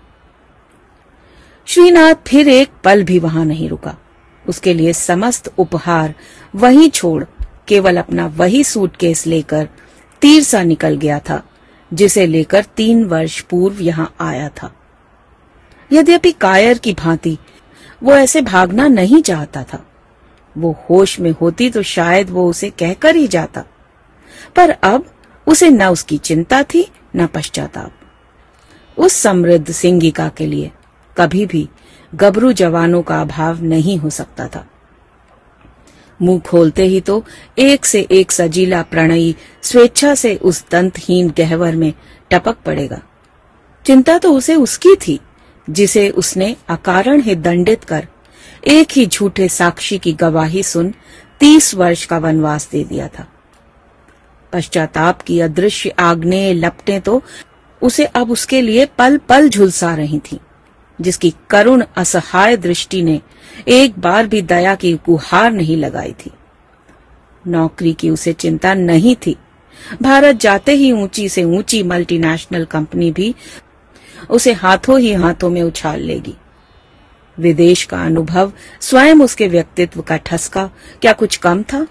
श्रीनाथ फिर एक पल भी वहां नहीं रुका। उसके लिए समस्त उपहार वहीं छोड़ केवल अपना वही सूटकेस लेकर तीर सा निकल गया था जिसे लेकर तीन वर्ष पूर्व यहां आया था। यद्यपि कायर की भांति वो ऐसे भागना नहीं चाहता था। वो होश में होती तो शायद वो उसे कहकर ही जाता, पर अब उसे न उसकी चिंता थी न पश्चाताप। उस समृद्ध सिंगिका के लिए कभी भी गबरू जवानों का अभाव नहीं हो सकता था। मुंह खोलते ही तो एक से एक सजीला प्रणयी स्वेच्छा से उस दंतहीन गहवर में टपक पड़ेगा। चिंता तो उसे उसकी थी जिसे उसने अकारण ही दंडित कर एक ही झूठे साक्षी की गवाही सुन तीस वर्ष का वनवास दे दिया था। पश्चाताप की अदृश्य आग्नेय लपटें तो उसे अब उसके लिए पल पल झुलसा रही थीं, जिसकी करुण असहाय दृष्टि ने एक बार भी दया की गुहार नहीं लगाई थी। नौकरी की उसे चिंता नहीं थी। भारत जाते ही ऊंची से ऊंची मल्टीनेशनल कंपनी भी उसे हाथों ही हाथों में उछाल लेगी। विदेश का अनुभव स्वयं उसके व्यक्तित्व का ठसका क्या कुछ कम था?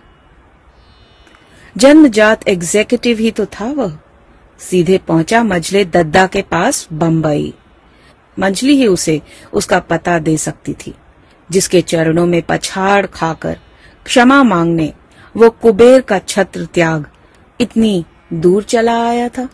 जन्मजात एग्जीक्यूटिव ही तो था वह। सीधे पहुंचा मजले दद्दा के पास बंबई। मंजली ही उसे उसका पता दे सकती थी, जिसके चरणों में पछाड़ खाकर क्षमा मांगने वो कुबेर का छत्र त्याग इतनी दूर चला आया था।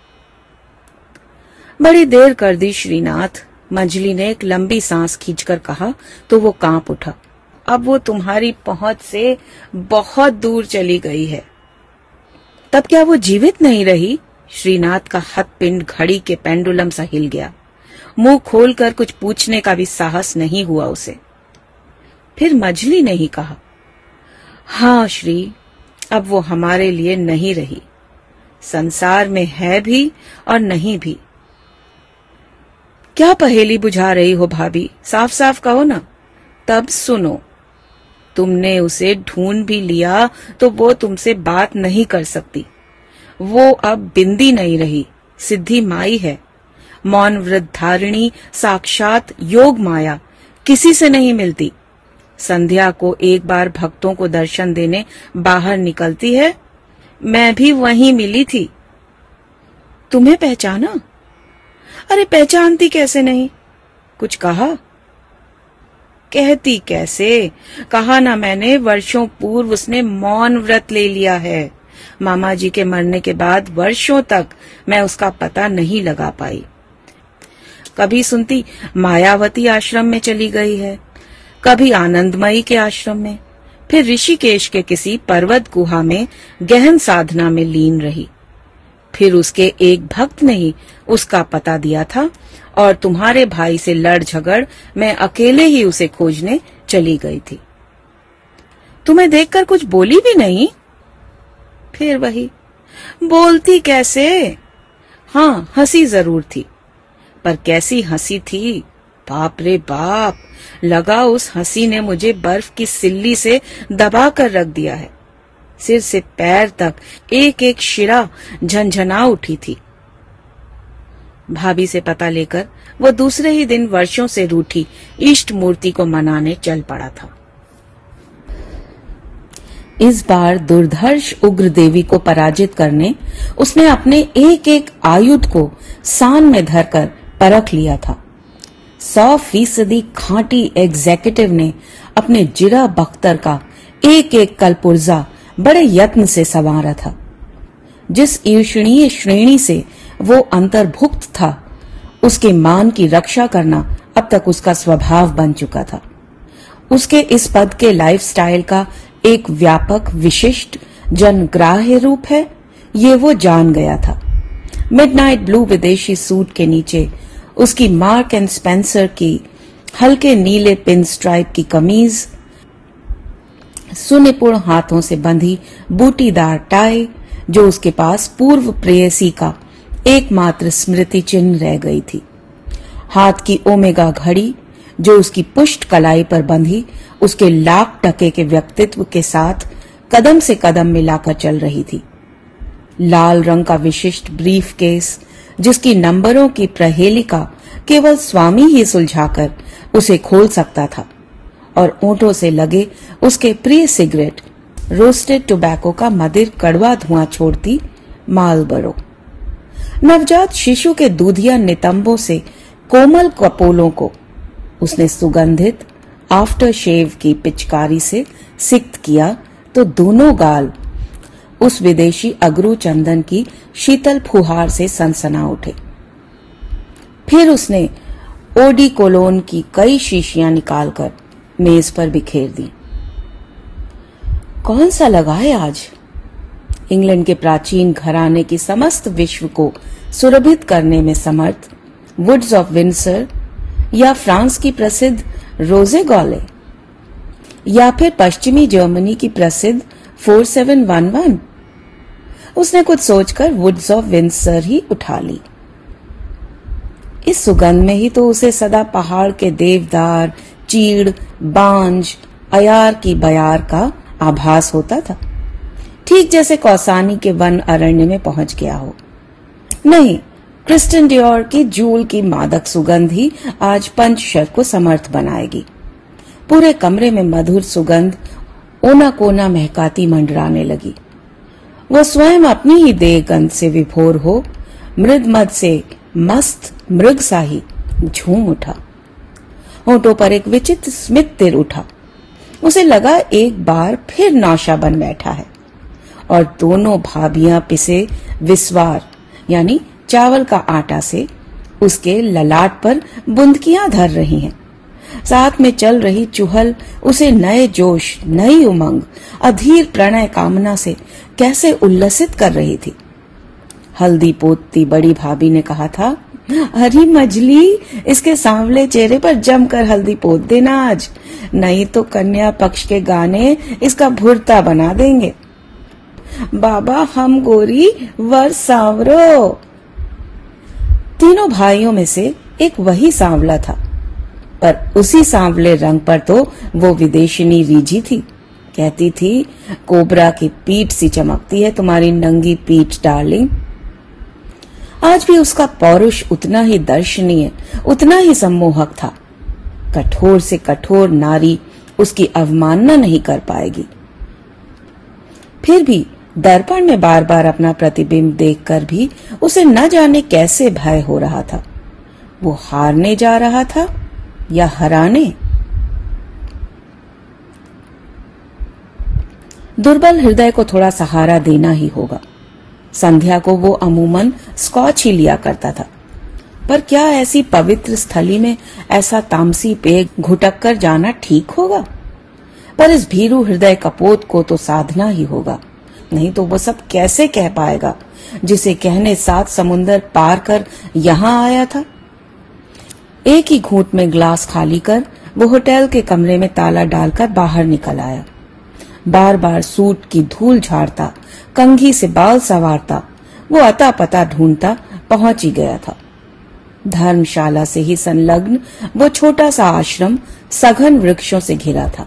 बड़ी देर कर दी श्रीनाथ। मंजली ने एक लंबी सांस खींचकर कहा तो वो कांप उठा। अब वो तुम्हारी पहुंच से बहुत दूर चली गई है। तब क्या वो जीवित नहीं रही? श्रीनाथ का हथपिंड घड़ी के पेंडुलम सा हिल गया। मुंह खोलकर कुछ पूछने का भी साहस नहीं हुआ उसे। फिर मंजली ने ही कहा, हाँ श्री, अब वो हमारे लिए नहीं रही। संसार में है भी और नहीं भी। क्या पहेली बुझा रही हो भाभी? साफ साफ कहो ना। तब सुनो, तुमने उसे ढूंढ भी लिया तो वो तुमसे बात नहीं कर सकती। वो अब बिंदी नहीं रही, सिद्धि माई है। मौन व्रत धारिणी साक्षात योग माया किसी से नहीं मिलती। संध्या को एक बार भक्तों को दर्शन देने बाहर निकलती है। मैं भी वहीं मिली थी। तुम्हें पहचाना? अरे पहचानती कैसे नहीं? कुछ कहा? कहती कैसे? कहा ना मैंने, वर्षों पूर्व उसने मौन व्रत ले लिया है। मामा जी के मरने के बाद वर्षों तक मैं उसका पता नहीं लगा पाई। कभी सुनती मायावती आश्रम में चली गई है, कभी आनंदमयी के आश्रम में, फिर ऋषिकेश के किसी पर्वत गुहा में गहन साधना में लीन रही। फिर उसके एक भक्त ने ही उसका पता दिया था और तुम्हारे भाई से लड़ झगड़ मैं अकेले ही उसे खोजने चली गई थी। तुम्हें देखकर कुछ बोली भी नहीं? फिर वही, बोलती कैसे? हाँ, हंसी जरूर थी, पर कैसी हंसी थी! बाप रे बाप, लगा उस हंसी ने मुझे बर्फ की सिल्ली से दबा कर रख दिया है। सिर से पैर तक एक एक शिरा झंझना उठी थी। भाभी से पता लेकर वो दूसरे ही दिन वर्षों से रूठी इष्ट मूर्ति को मनाने चल पड़ा था। इस बार दुर्धर्ष उग्र देवी को पराजित करने उसने अपने एक एक आयुध को सान में धरकर परख लिया था। सौ फीसदी खांटी एग्जीक्यूटिव ने अपने जिरा बख्तर का एक एक कलपुर्जा बड़े यत्न से संवारा था। जिस ईर्षणीय श्रेणी से वो अंतर्भुक्त था, उसके मान की रक्षा करना अब तक उसका स्वभाव बन चुका था। उसके इस पद के लाइफस्टाइल का एक व्यापक, विशिष्ट, जनग्राह्य रूप है, ये वो जान गया था। मिडनाइट ब्लू विदेशी सूट के नीचे उसकी मार्क एंड स्पेंसर की हल्के नीले पिन स्ट्राइप की कमीज, सुनिपुण हाथों से बंधी बूटीदार टाई, जो उसके पास पूर्व प्रेयसी का एकमात्र स्मृति चिन्ह रह गई थी। हाथ की ओमेगा घड़ी जो उसकी पुष्ट कलाई पर बंधी उसके लाख टके के व्यक्तित्व के साथ कदम से कदम मिलाकर चल रही थी। लाल रंग का विशिष्ट ब्रीफ केस जिसकी नंबरों की प्रहेलिका केवल स्वामी ही सुलझाकर उसे खोल सकता था, और ओंठों से लगे उसके प्रिय सिगरेट रोस्टेड टोबैको का मदिर कड़वा धुआं छोड़ती मालबरो। नवजात शिशु के दूधिया नितंबों से कोमल कपोलों को उसने सुगंधित आफ्टर शेव की पिचकारी से सिक्त किया तो दोनों गाल उस विदेशी अगरू चंदन की शीतल फुहार से सनसना उठे। फिर उसने ओडी कोलोन की कई शीशियां निकालकर मेज पर बिखेर दी। कौन सा लगा है आज? इंग्लैंड के प्राचीन घराने की समस्त विश्व को सुरभित करने में समर्थ वुड्स ऑफ विंडसर, या फ्रांस की प्रसिद्ध रोजे गॉले, या फिर पश्चिमी जर्मनी की प्रसिद्ध फोर सेवन वन वन। उसने कुछ सोचकर वुड्स ऑफ विंडसर ही उठा ली। इस सुगंध में ही तो उसे सदा पहाड़ के देवदार, चीड़, बांज, अयार की बयार का आभास होता था, ठीक जैसे कौसानी के वन अरण्य में पहुंच गया हो। नहीं, क्रिस्टन डियोर की जूल की मादक सुगंध ही आज पंचशर को समर्थ बनाएगी। पूरे कमरे में मधुर सुगंध ओना कोना महकाती मंडराने लगी। वो स्वयं अपनी ही देह गंध से विभोर हो मृद मद से मस्त मृग सा ही झूम उठा। होठों पर एक विचित्र स्मित तिर उठा। उसे लगा एक बार फिर नौशा बन बैठा है, और दोनों भाभियां पिसे विस्वार यानी चावल का आटा से उसके ललाट पर बुंदकियां धर रही हैं। साथ में चल रही चुहल उसे नए जोश, नई उमंग, अधीर प्रणय कामना से कैसे उल्लसित कर रही थी। हल्दी पोतती बड़ी भाभी ने कहा था, अरे मजली, इसके सांवले चेहरे पर जमकर हल्दी पोत देना आज, नहीं तो कन्या पक्ष के गाने इसका भुरता बना देंगे। बाबा हम गोरी वर सांवरो। तीनों भाइयों में से एक वही सांवला था, पर उसी सांवले रंग पर तो वो विदेशिनी रीझी थी। कहती थी, कोबरा की पीठ सी चमकती है तुम्हारी नंगी पीठ डार्लिंग। आज भी उसका पौरुष उतना ही दर्शनीय, उतना ही सम्मोहक था। कठोर से कठोर नारी उसकी अवमानना नहीं कर पाएगी। फिर भी दर्पण में बार बार अपना प्रतिबिंब देखकर भी उसे न जाने कैसे भय हो रहा था। वो हारने जा रहा था या हराने? दुर्बल हृदय को थोड़ा सहारा देना ही होगा। संध्या को वो अमूमन स्कॉच ही लिया करता था, पर क्या ऐसी पवित्र स्थली में ऐसा तामसी पेय घुटक कर जाना ठीक होगा? पर इस भीरू हृदय कपोत को तो साधना ही होगा, नहीं तो वो सब कैसे कह पाएगा जिसे कहने सात समुंदर पार कर यहाँ आया था। एक ही घूंट में ग्लास खाली कर वो होटल के कमरे में ताला डालकर बाहर निकल आया। बार बार सूट की धूल झाड़ता, कंघी से बाल संवारता, वो अता पता ढूंढता पहुंच ही गया था। धर्मशाला से ही संलग्न वो छोटा सा आश्रम सघन वृक्षों से घिरा था।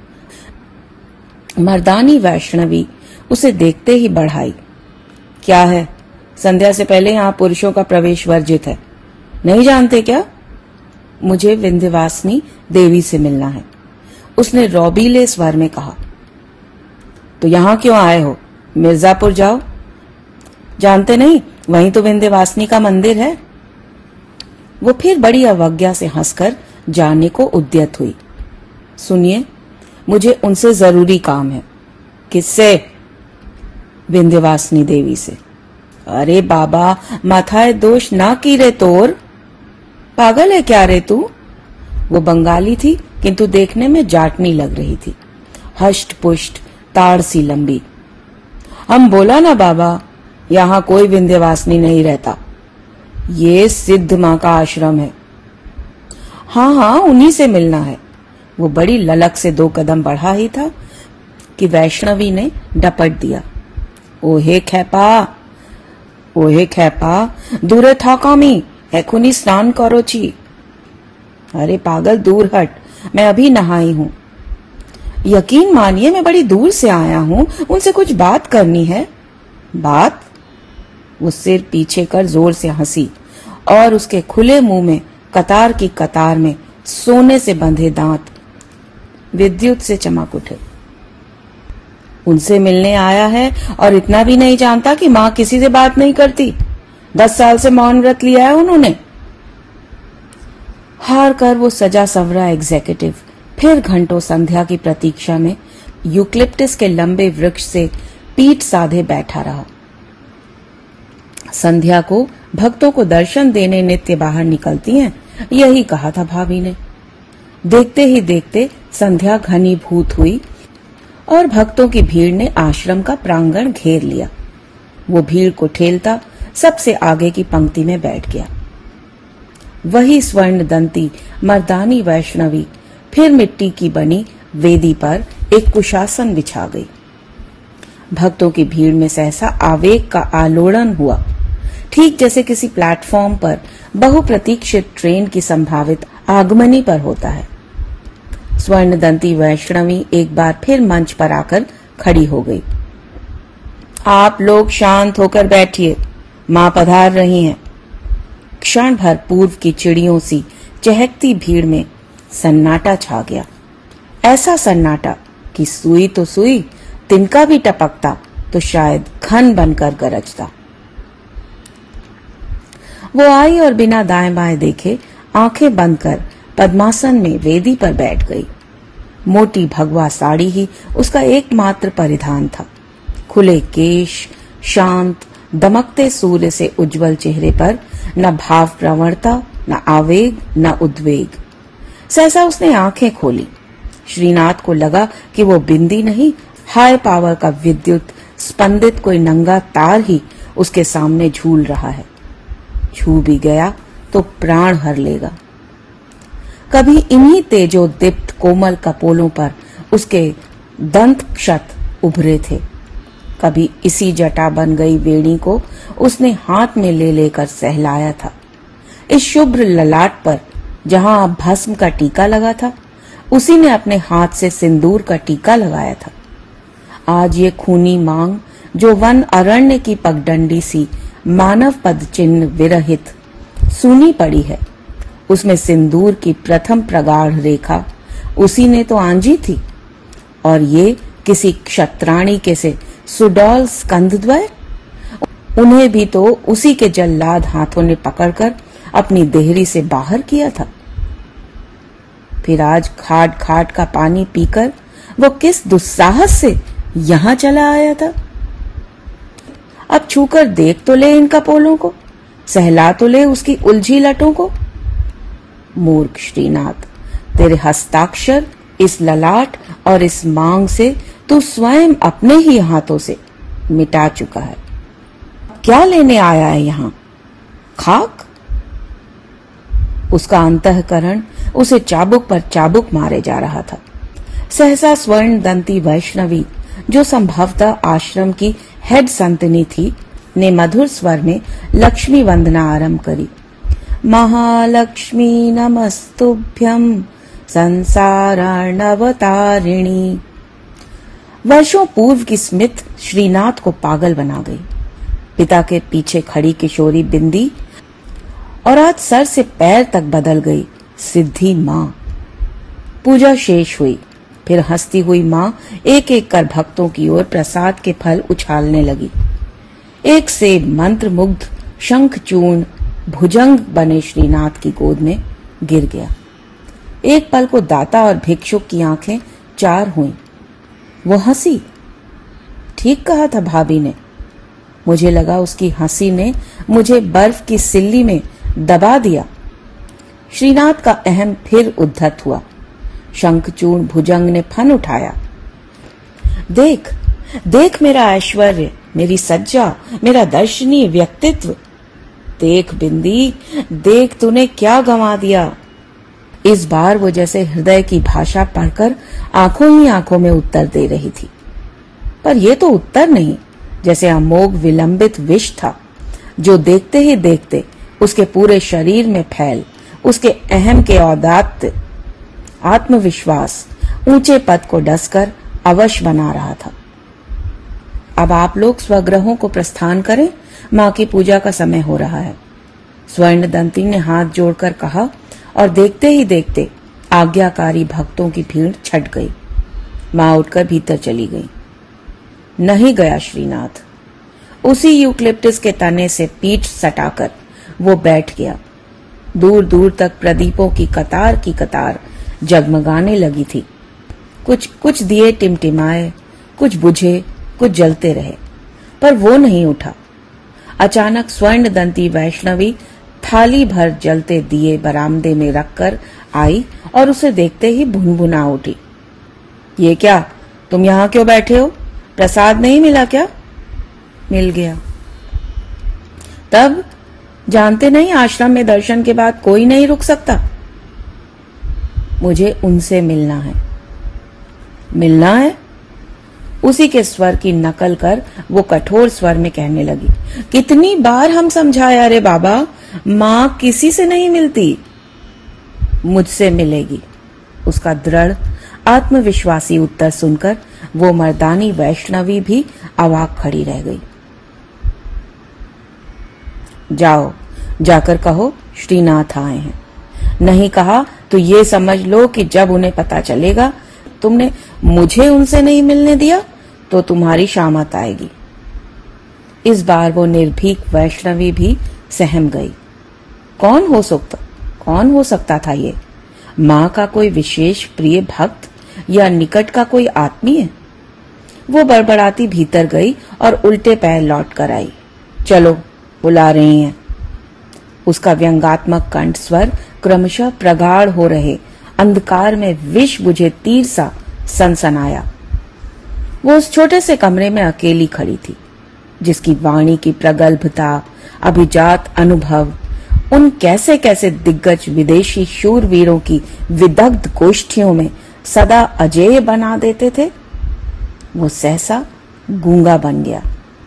मर्दानी वैष्णवी उसे देखते ही बढ़ाई, क्या है, संध्या से पहले यहाँ पुरुषों का प्रवेश वर्जित है, नहीं जानते क्या? मुझे विंध्यवासिनी देवी से मिलना है, उसने रौबीले स्वर में कहा। तो यहाँ क्यों आए हो? मिर्जापुर जाओ। जानते नहीं, वहीं तो विंध्यवासिनी का मंदिर है। वो फिर बड़ी अवज्ञा से हंसकर जाने को उद्यत हुई। सुनिए, मुझे उनसे जरूरी काम है। किससे? विंध्यवासिनी देवी से। अरे बाबा, माथाए दोष ना की रे तोर, पागल है क्या रे तू? वो बंगाली थी, किंतु देखने में जाटनी लग रही थी। हष्ट पुष्ट, ताड़ सी लंबी। हम बोला ना बाबा, यहाँ कोई विंध्यवासिनी नहीं रहता, ये सिद्ध माँ का आश्रम है। हाँ हाँ, उन्हीं से मिलना है। वो बड़ी ललक से दो कदम बढ़ा ही था कि वैष्णवी ने डपट दिया। ओहे खेपा ओहे खेपा दूरे था कामी एखुनी स्नान करो छी। अरे पागल दूर हट, मैं अभी नहाई हूं। यकीन मानिए मैं बड़ी दूर से आया हूं, उनसे कुछ बात करनी है। बात? वो सिर पीछे कर जोर से हंसी और उसके खुले मुंह में कतार की कतार में सोने से बंधे दांत विद्युत से चमक उठे। उनसे मिलने आया है और इतना भी नहीं जानता कि मां किसी से बात नहीं करती। दस साल से मौन व्रत लिया है उन्होंने। हार कर वो सजा सवरा एग्जीक्यूटिव फिर घंटों संध्या की प्रतीक्षा में यूक्लिप्टस के लंबे वृक्ष से पीठ साधे बैठा रहा। संध्या को भक्तों को दर्शन देने नित्य बाहर निकलती हैं, यही कहा था भाभी ने। देखते ही देखते संध्या घनीभूत हुई और भक्तों की भीड़ ने आश्रम का प्रांगण घेर लिया। वो भीड़ को ठेलता सबसे आगे की पंक्ति में बैठ गया। वही स्वर्ण दंती मर्दानी वैष्णवी फिर मिट्टी की बनी वेदी पर एक कुशासन बिछा गई। भक्तों की भीड़ में सहसा आवेग का आलोड़न हुआ, ठीक जैसे किसी प्लेटफॉर्म पर बहुप्रतीक्षित ट्रेन की संभावित आगमनी पर होता है। स्वर्णदंती वैष्णवी एक बार फिर मंच पर आकर खड़ी हो गई। आप लोग शांत होकर बैठिए, मां पधार रही हैं। क्षण भर पूर्व की चिड़ियों सी चहकती भीड़ में सन्नाटा छा गया। ऐसा सन्नाटा कि सुई तो सुई, तिनका भी टपकता तो शायद घन बनकर गरजता। वो आई और बिना दाएं बाएं देखे आंखें बंद कर पद्मासन में वेदी पर बैठ गई। मोटी भगवा साड़ी ही उसका एकमात्र परिधान था। खुले केश, शांत दमकते सूर्य से उज्जवल चेहरे पर न भाव प्रवणता, न आवेग, न उद्वेग। सहसा उसने आंखें खोली। श्रीनाथ को लगा कि वो बिंदी नहीं, हाई पावर का विद्युत स्पंदित कोई नंगा तार ही उसके सामने झूल रहा है। छू भी गया तो प्राण हर लेगा। कभी इन्हीं तेजोदीप्त कोमल कपोलों पर उसके दंत क्षत उभरे थे, कभी इसी जटा बन गई वेणी को उसने हाथ में ले लेकर सहलाया था। इस शुभ्र ललाट पर जहां अब भस्म का टीका लगा था, उसी ने अपने हाथ से सिंदूर का टीका लगाया था। आज ये खूनी मांग जो वन अरण्य की पगडंडी सी मानव पद चिन्ह विरहित सूनी पड़ी है, उसमें सिंदूर की प्रथम प्रगाढ़ रेखा उसी ने तो आंजी थी। और ये किसी क्षत्राणी के से सुडौल स्कंदद्वय, उन्हें भी तो उसी के जल्लाद हाथों ने पकड़कर अपनी देहरी से बाहर किया था। फिर आज खाट खाट का पानी पीकर वो किस दुस्साहस से यहां चला आया था। अब छूकर देख तो ले इन कपोलों को, सहला तो ले उसकी उलझी लटों को। मूर्ख श्रीनाथ, तेरे हस्ताक्षर इस ललाट और इस मांग से तू स्वयं अपने ही हाथों से मिटा चुका है। क्या लेने आया है यहां? खाक? उसका अंतःकरण उसे चाबुक पर चाबुक मारे जा रहा था। सहसा स्वर्ण दंती वैष्णवी, जो संभवतः आश्रम की हेड संतनी थी, ने मधुर स्वर में लक्ष्मी वंदना आरंभ करी। महालक्ष्मी नमस्तुभ्यं संसारार्णवतारिणी। वर्षों पूर्व की स्मित श्रीनाथ को पागल बना गई। पिता के पीछे खड़ी किशोरी बिंदी और आज सर से पैर तक बदल गई सिद्धि मां। पूजा शेष हुई, फिर हंसती हुई मां एक एक कर भक्तों की ओर प्रसाद के फल उछालने लगी। एक से मंत्र मुग्ध शंखचूर्ण भुजंग बने श्रीनाथ की गोद में गिर गया। एक पल को दाता और भिक्षुक की आंखें चार हुईं। वो हंसी। ठीक कहा था भाभी ने। मुझे लगा उसकी हंसी ने मुझे बर्फ की सिल्ली में दबा दिया। श्रीनाथ का अहम फिर उद्धत हुआ। शंखचूर्ण भुजंग ने फन उठाया। देख देख मेरा ऐश्वर्य, मेरी सज्जा, मेरा दर्शनीय व्यक्तित्व। देख बिंदी, देख तूने क्या गंवा दिया। इस बार वो जैसे हृदय की भाषा पढ़कर आंखों ही आंखों में उत्तर दे रही थी। पर ये तो उत्तर नहीं, जैसे अमोघ विलंबित विष था, जो देखते ही देखते उसके पूरे शरीर में फैल उसके अहम के औदात्य, आत्मविश्वास, ऊंचे पद को डसकर अवश्य बना रहा था। अब आप लोग स्वगृहों को प्रस्थान करें, मां की पूजा का समय हो रहा है। स्वर्ण दंती ने हाथ जोड़कर कहा और देखते ही देखते आज्ञाकारी भक्तों की भीड़ छट गई। मां उठकर भीतर चली गई। नहीं गया श्रीनाथ। उसी यूक्लिप्टस के तने से पीठ सटाकर वो बैठ गया। दूर दूर तक प्रदीपों की कतार की कतार जगमगाने लगी थी। कुछ कुछ दिए टिमटिमाए, कुछ बुझे, कुछ जलते रहे, पर वो नहीं उठा। अचानक स्वर्ण दंती वैष्णवी थाली भर जलते दिए बरामदे में रखकर आई और उसे देखते ही भुनभुना उठी। ये क्या, तुम यहां क्यों बैठे हो? प्रसाद नहीं मिला क्या? मिल गया। तब जानते नहीं, आश्रम में दर्शन के बाद कोई नहीं रुक सकता। मुझे उनसे मिलना है। मिलना है? उसी के स्वर की नकल कर वो कठोर स्वर में कहने लगी। कितनी बार हम समझाए, अरे बाबा, मां किसी से नहीं मिलती, मुझसे मिलेगी। उसका दृढ़ आत्मविश्वासी उत्तर सुनकर वो मर्दानी वैष्णवी भी अवाक खड़ी रह गई। जाओ, जाकर कहो श्रीनाथ आए हैं। नहीं कहा तो ये समझ लो कि जब उन्हें पता चलेगा तुमने मुझे उनसे नहीं मिलने दिया तो तुम्हारी शामत आएगी। इस बार वो निर्भीक वैष्णवी भी सहम गई। कौन हो सकता कौन हो सकता था ये? मां का कोई विशेष प्रिय भक्त या निकट का कोई आत्मीय? वो बड़बड़ाती भीतर गई और उल्टे पैर लौट कर आई। चलो, बुला रही हैं। उसका व्यंगात्मक कंठ स्वर क्रमशः प्रगाढ़ हो रहे अंधकार में विष बुझे तीर सा सनसनाया। वो उस छोटे से कमरे में अकेली खड़ी थी, जिसकी वाणी की प्रगल्भता, अभिजात अनुभव उन कैसे कैसे दिग्गज विदेशी शूरवीरों की विदग्ध गोष्ठियों में सदा अजेय बना देते थे। वो सहसा गूंगा बन गया।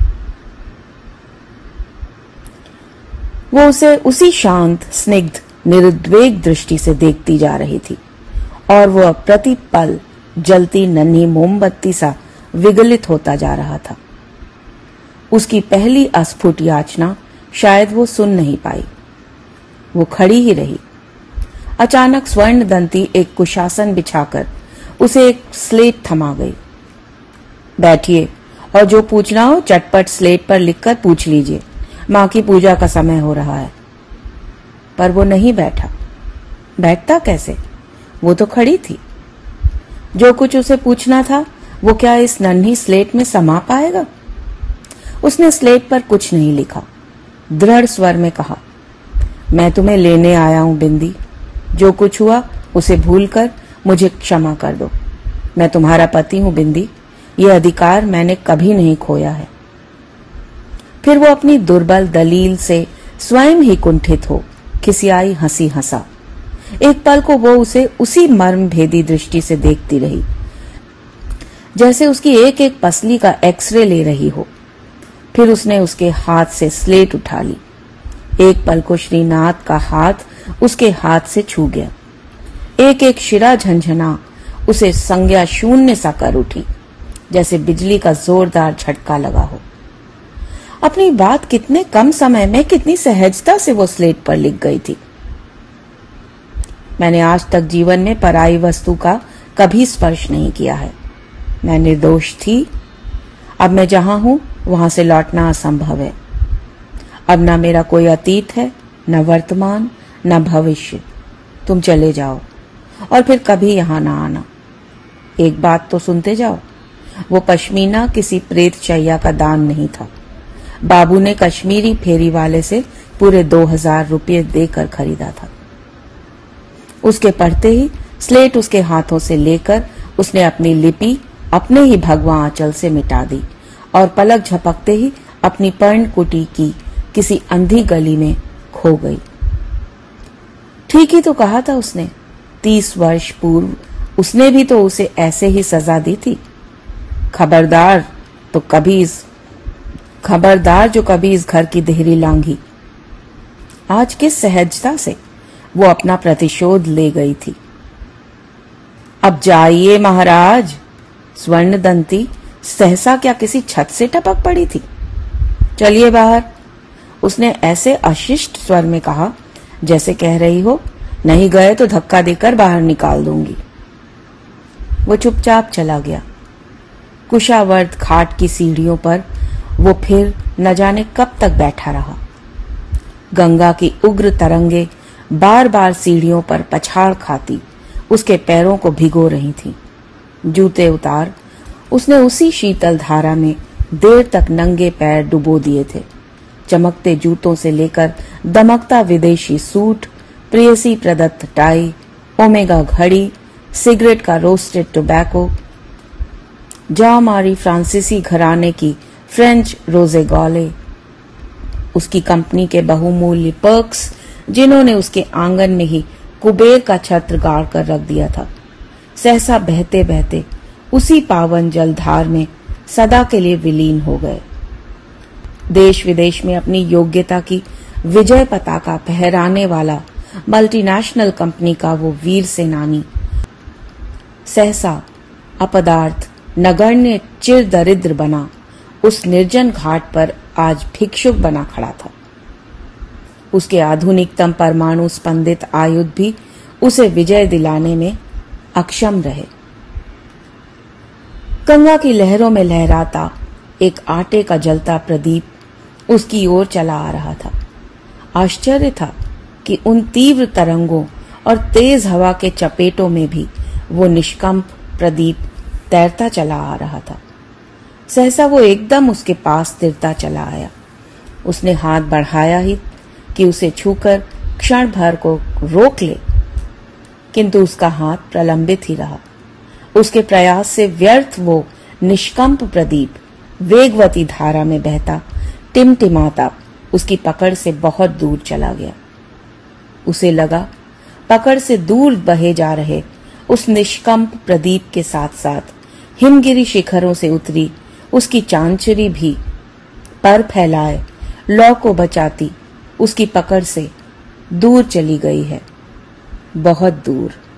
वो उसे उसी शांत, स्निग्ध, निरुद्वेग दृष्टि से देखती जा रही थी और वो प्रति पल जलती नन्ही मोमबत्ती सा विगलित होता जा रहा था। उसकी पहली अस्फुट याचना शायद वो सुन नहीं पाई। वो खड़ी ही रही। अचानक स्वर्ण दंती एक कुशासन बिछाकर उसे एक स्लेट थमा गई। बैठिए और जो पूछना हो चटपट स्लेट पर लिखकर पूछ लीजिए। मां की पूजा का समय हो रहा है। पर वो नहीं बैठा। बैठता कैसे? वो तो खड़ी थी। जो कुछ उसे पूछना था वो क्या इस नन्ही स्लेट में समा पाएगा? उसने स्लेट पर कुछ नहीं लिखा। दृढ़ स्वर में कहा, मैं तुम्हें लेने आया हूं बिंदी। जो कुछ हुआ उसे भूलकर मुझे क्षमा कर दो। मैं तुम्हारा पति हूं बिंदी। यह अधिकार मैंने कभी नहीं खोया है। फिर वो अपनी दुर्बल दलील से स्वयं ही कुंठित हो खिसियाई हंसी हंसा। एक पल को वो उसे उसी मर्म भेदी दृष्टि से देखती रही, जैसे उसकी एक एक पसली का एक्सरे ले रही हो। फिर उसने उसके हाथ से स्लेट उठा ली। एक पल को श्रीनाथ का हाथ उसके हाथ से छू गया। एक एक शिरा झंझना उसे संज्ञा शून्य सा कर उठी, जैसे बिजली का जोरदार झटका लगा हो। अपनी बात कितने कम समय में कितनी सहजता से वो स्लेट पर लिख गई थी। मैंने आज तक जीवन में पराई वस्तु का कभी स्पर्श नहीं किया है। मैं निर्दोष थी। अब मैं जहां हूं वहां से लौटना असंभव है। अब न मेरा कोई अतीत है, न वर्तमान, न भविष्य। तुम चले जाओ और फिर कभी यहां ना आना। एक बात तो सुनते जाओ, वो पश्मीना किसी प्रेत शैया का दान नहीं था। बाबू ने कश्मीरी फेरी वाले से पूरे दो हजार रुपये देकर खरीदा था। उसके पढ़ते ही स्लेट उसके हाथों से लेकर उसने अपनी लिपि अपने ही भगवा आंचल से मिटा दी और पलक झपकते ही अपनी पर्णकुटी की किसी अंधी गली में खो गई। ठीक ही तो कहा था उसने। तीस वर्ष पूर्व उसने भी तो उसे ऐसे ही सजा दी थी। खबरदार तो कभी इस खबरदार जो कभी इस घर की देहरी लांघी। आज किस सहजता से वो अपना प्रतिशोध ले गई थी। अब जाइए महाराज। स्वर्ण दंती सहसा क्या किसी छत से टपक पड़ी थी। चलिए बाहर, उसने ऐसे अशिष्ट स्वर में कहा जैसे कह रही हो नहीं गए तो धक्का देकर बाहर निकाल दूंगी। वो चुपचाप चला गया। कुशावर्त घाट की सीढ़ियों पर वो फिर न जाने कब तक बैठा रहा। गंगा की उग्र तरंगे बार बार सीढ़ियों पर पछाड़ खाती उसके पैरों को भिगो रही थीं। जूते उतार उसने उसी शीतल धारा में देर तक नंगे पैर डुबो दिए थे। चमकते जूतों से लेकर दमकता विदेशी सूट, प्रेयसी प्रदत्त टाई, ओमेगा घड़ी, सिगरेट का रोस्टेड टोबैको, जा मारी फ्रांसीसी घराने की फ्रेंच रोजे गॉले, उसकी कंपनी के बहुमूल्य पर्क्स जिन्होंने उसके आंगन में ही कुबेर का छत्र गाड़ कर रख दिया था, सहसा बहते बहते उसी पावन जलधार में सदा के लिए विलीन हो गए। देश विदेश में अपनी योग्यता की विजय पताका फहराने वाला मल्टीनेशनल कंपनी का वो वीर सेनानी सहसा अपदार्थ नगण्य चिर दरिद्र बना उस निर्जन घाट पर आज भिक्षुक बना खड़ा था। उसके आधुनिकतम परमाणु स्पंदित आयुध भी उसे विजय दिलाने में अक्षम रहे। गंगा की लहरों में लहराता एक आटे का जलता प्रदीप उसकी ओर चला आ रहा था। आश्चर्य था कि उन तीव्र तरंगों और तेज हवा के चपेटों में भी वो निष्कंप प्रदीप तैरता चला आ रहा था। सहसा वो एकदम उसके पास तिरता चला आया। उसने हाथ बढ़ाया ही कि उसे छूकर क्षण भर को रोक ले, किंतु उसका हाथ प्रलंबित ही रहा। उसके प्रयास से व्यर्थ वो निष्कंप प्रदीप वेगवती धारा में बहता टिमटिमाता उसकी पकड़ से बहुत दूर चला गया। उसे लगा पकड़ से दूर बहे जा रहे उस निष्कंप प्रदीप के साथ साथ हिमगिरी शिखरों से उतरी उसकी चांचरी भी पर फैलाए लौ को बचाती उसकी पकड़ से दूर चली गई है, बहुत दूर।